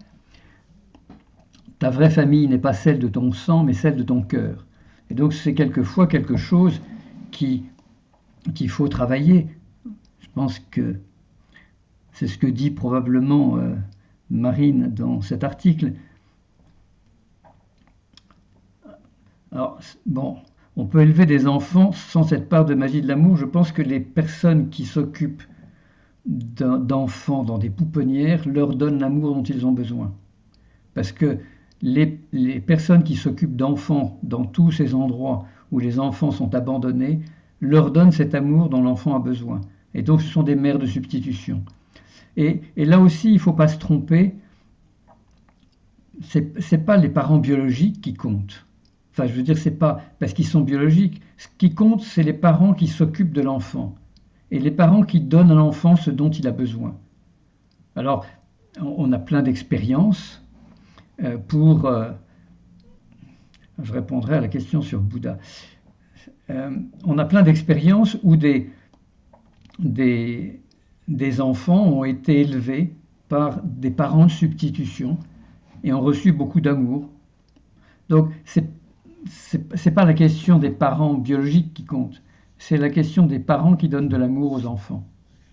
ta vraie famille n'est pas celle de ton sang, mais celle de ton cœur. Et donc c'est quelquefois quelque chose qu'il faut travailler. Je pense que c'est ce que dit probablement Marine dans cet article. Alors, bon, on peut élever des enfants sans cette part de magie de l'amour. Je pense que les personnes qui s'occupent d'enfants dans des pouponnières leur donnent l'amour dont ils ont besoin. Parce que les personnes qui s'occupent d'enfants dans tous ces endroits où les enfants sont abandonnés leur donnent cet amour dont l'enfant a besoin. Et donc ce sont des mères de substitution. Et là aussi, il ne faut pas se tromper. C'est pas les parents biologiques qui comptent. Enfin, je veux dire, c'est pas parce qu'ils sont biologiques. Ce qui compte, c'est les parents qui s'occupent de l'enfant. Et les parents qui donnent à l'enfant ce dont il a besoin. Alors, on a plein d'expériences pour... je répondrai à la question sur Bouddha. On a plein d'expériences où des enfants ont été élevés par des parents de substitution et ont reçu beaucoup d'amour. Donc, c'est pas la question des parents biologiques qui compte, c'est la question des parents qui donnent de l'amour aux enfants.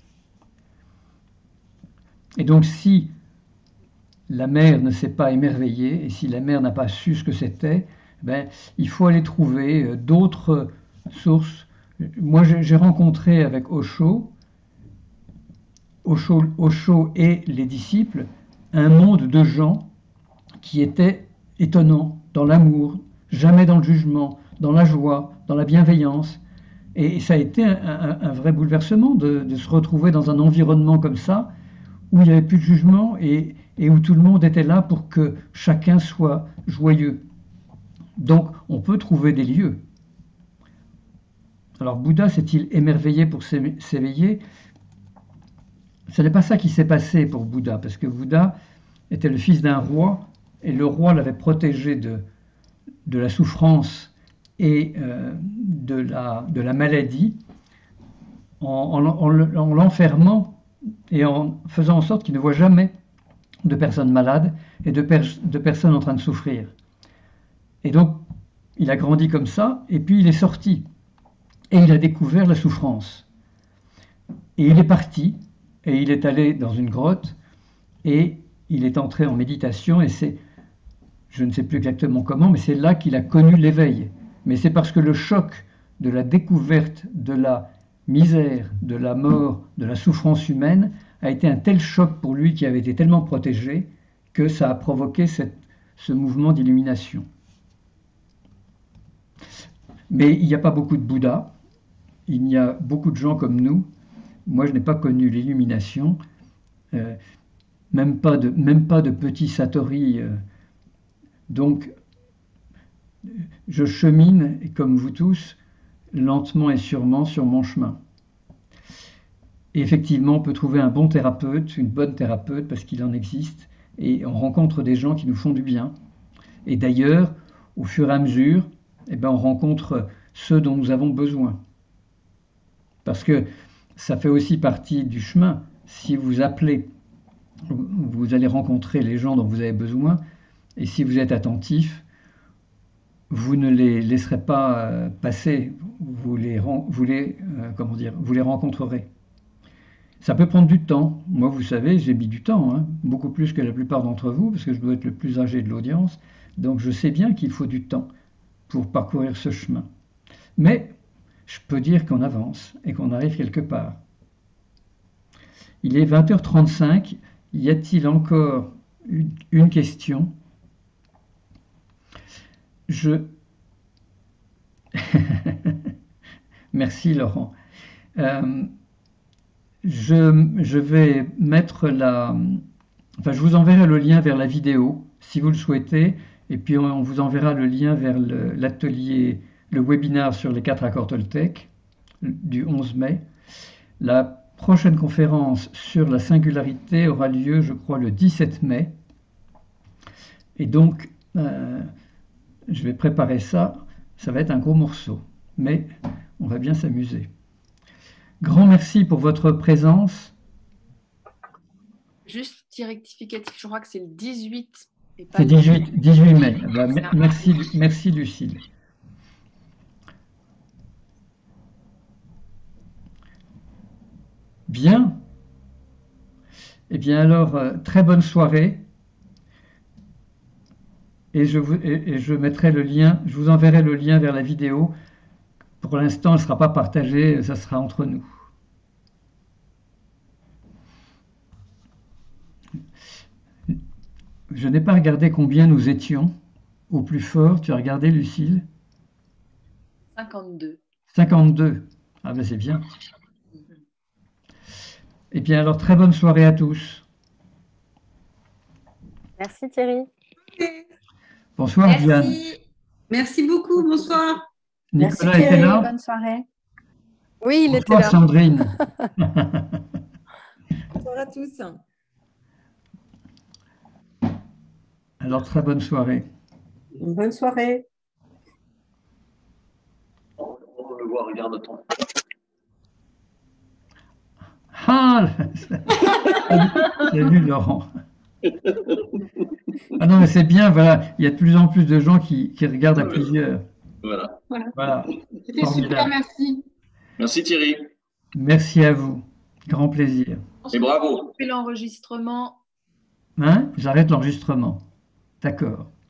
Et donc, si la mère ne s'est pas émerveillée, et si la mère n'a pas su ce que c'était, ben, il faut aller trouver d'autres sources. Moi, j'ai rencontré avec Osho et les disciples un monde de gens qui étaient étonnants dans l'amour, jamais dans le jugement, dans la joie, dans la bienveillance. Et ça a été un vrai bouleversement de se retrouver dans un environnement comme ça, où il n'y avait plus de jugement et où tout le monde était là pour que chacun soit joyeux. Donc, on peut trouver des lieux. Alors, Bouddha s'est-il émerveillé pour s'éveiller? Ce n'est pas ça qui s'est passé pour Bouddha, parce que Bouddha était le fils d'un roi, et le roi l'avait protégé de la souffrance et de la maladie en l'enfermant et en faisant en sorte qu'il ne voit jamais de personnes malades et de personnes en train de souffrir. Et donc, il a grandi comme ça, et puis il est sorti, et il a découvert la souffrance. Et il est parti, et il est allé dans une grotte, et il est entré en méditation, et c'est, je ne sais plus exactement comment, mais c'est là qu'il a connu l'éveil. Mais c'est parce que le choc de la découverte de la misère, de la mort, de la souffrance humaine a été un tel choc pour lui qui avait été tellement protégé que ça a provoqué ce mouvement d'illumination. Mais il n'y a pas beaucoup de Bouddhas, il y a beaucoup de gens comme nous. Moi, je n'ai pas connu l'illumination, même pas de petits satori. Donc, je chemine, et comme vous tous, lentement et sûrement sur mon chemin. Et effectivement, on peut trouver un bon thérapeute, une bonne thérapeute, parce qu'il en existe, et on rencontre des gens qui nous font du bien. Et d'ailleurs, au fur et à mesure, eh ben, on rencontre ceux dont nous avons besoin. Parce que ça fait aussi partie du chemin. Si vous appelez, vous allez rencontrer les gens dont vous avez besoin, et si vous êtes attentif, vous ne les laisserez pas passer, vous les rencontrerez. Ça peut prendre du temps. Moi, vous savez, j'ai mis du temps, hein, beaucoup plus que la plupart d'entre vous, parce que je dois être le plus âgé de l'audience. Donc, je sais bien qu'il faut du temps pour parcourir ce chemin. Mais je peux dire qu'on avance et qu'on arrive quelque part. Il est 20h35. Y a-t-il encore une question? Merci Laurent. Je vais mettre je vous enverrai le lien vers la vidéo si vous le souhaitez, et puis on vous enverra le lien vers l'atelier, le webinaire sur les 4 accords Toltec du 11 mai. La prochaine conférence sur la singularité aura lieu, je crois, le 17 mai. Et donc, je vais préparer ça. Ça va être un gros morceau, mais on va bien s'amuser. Grand merci pour votre présence. Juste petit rectificatif, je crois que c'est le 18. C'est 18 mai. Merci Lucille. Bien. Eh bien alors, très bonne soirée. Et je mettrai le lien, je vous enverrai le lien vers la vidéo. Pour l'instant, elle ne sera pas partagée, ça sera entre nous. Je n'ai pas regardé combien nous étions au plus fort. Tu as regardé, Lucille? 52. 52. Ah ben c'est bien. Eh bien alors, très bonne soirée à tous. Merci Thierry. Bonsoir Merci. Diane. Merci beaucoup, bonsoir. Nicolas Merci, était là? bonne soirée. Oui, il était Bonsoir là. Sandrine. Bonsoir à tous. Alors, très bonne soirée. Bonne soirée. On le voit, regarde-t-on. Ah, salut Laurent. Ah non, mais c'est bien, voilà. Il y a de plus en plus de gens qui regardent à plusieurs. Voilà. C'était super, merci. Merci Thierry. Merci à vous. Grand plaisir. Et bravo. On fait l'enregistrement. Hein? J'arrête l'enregistrement. D'accord.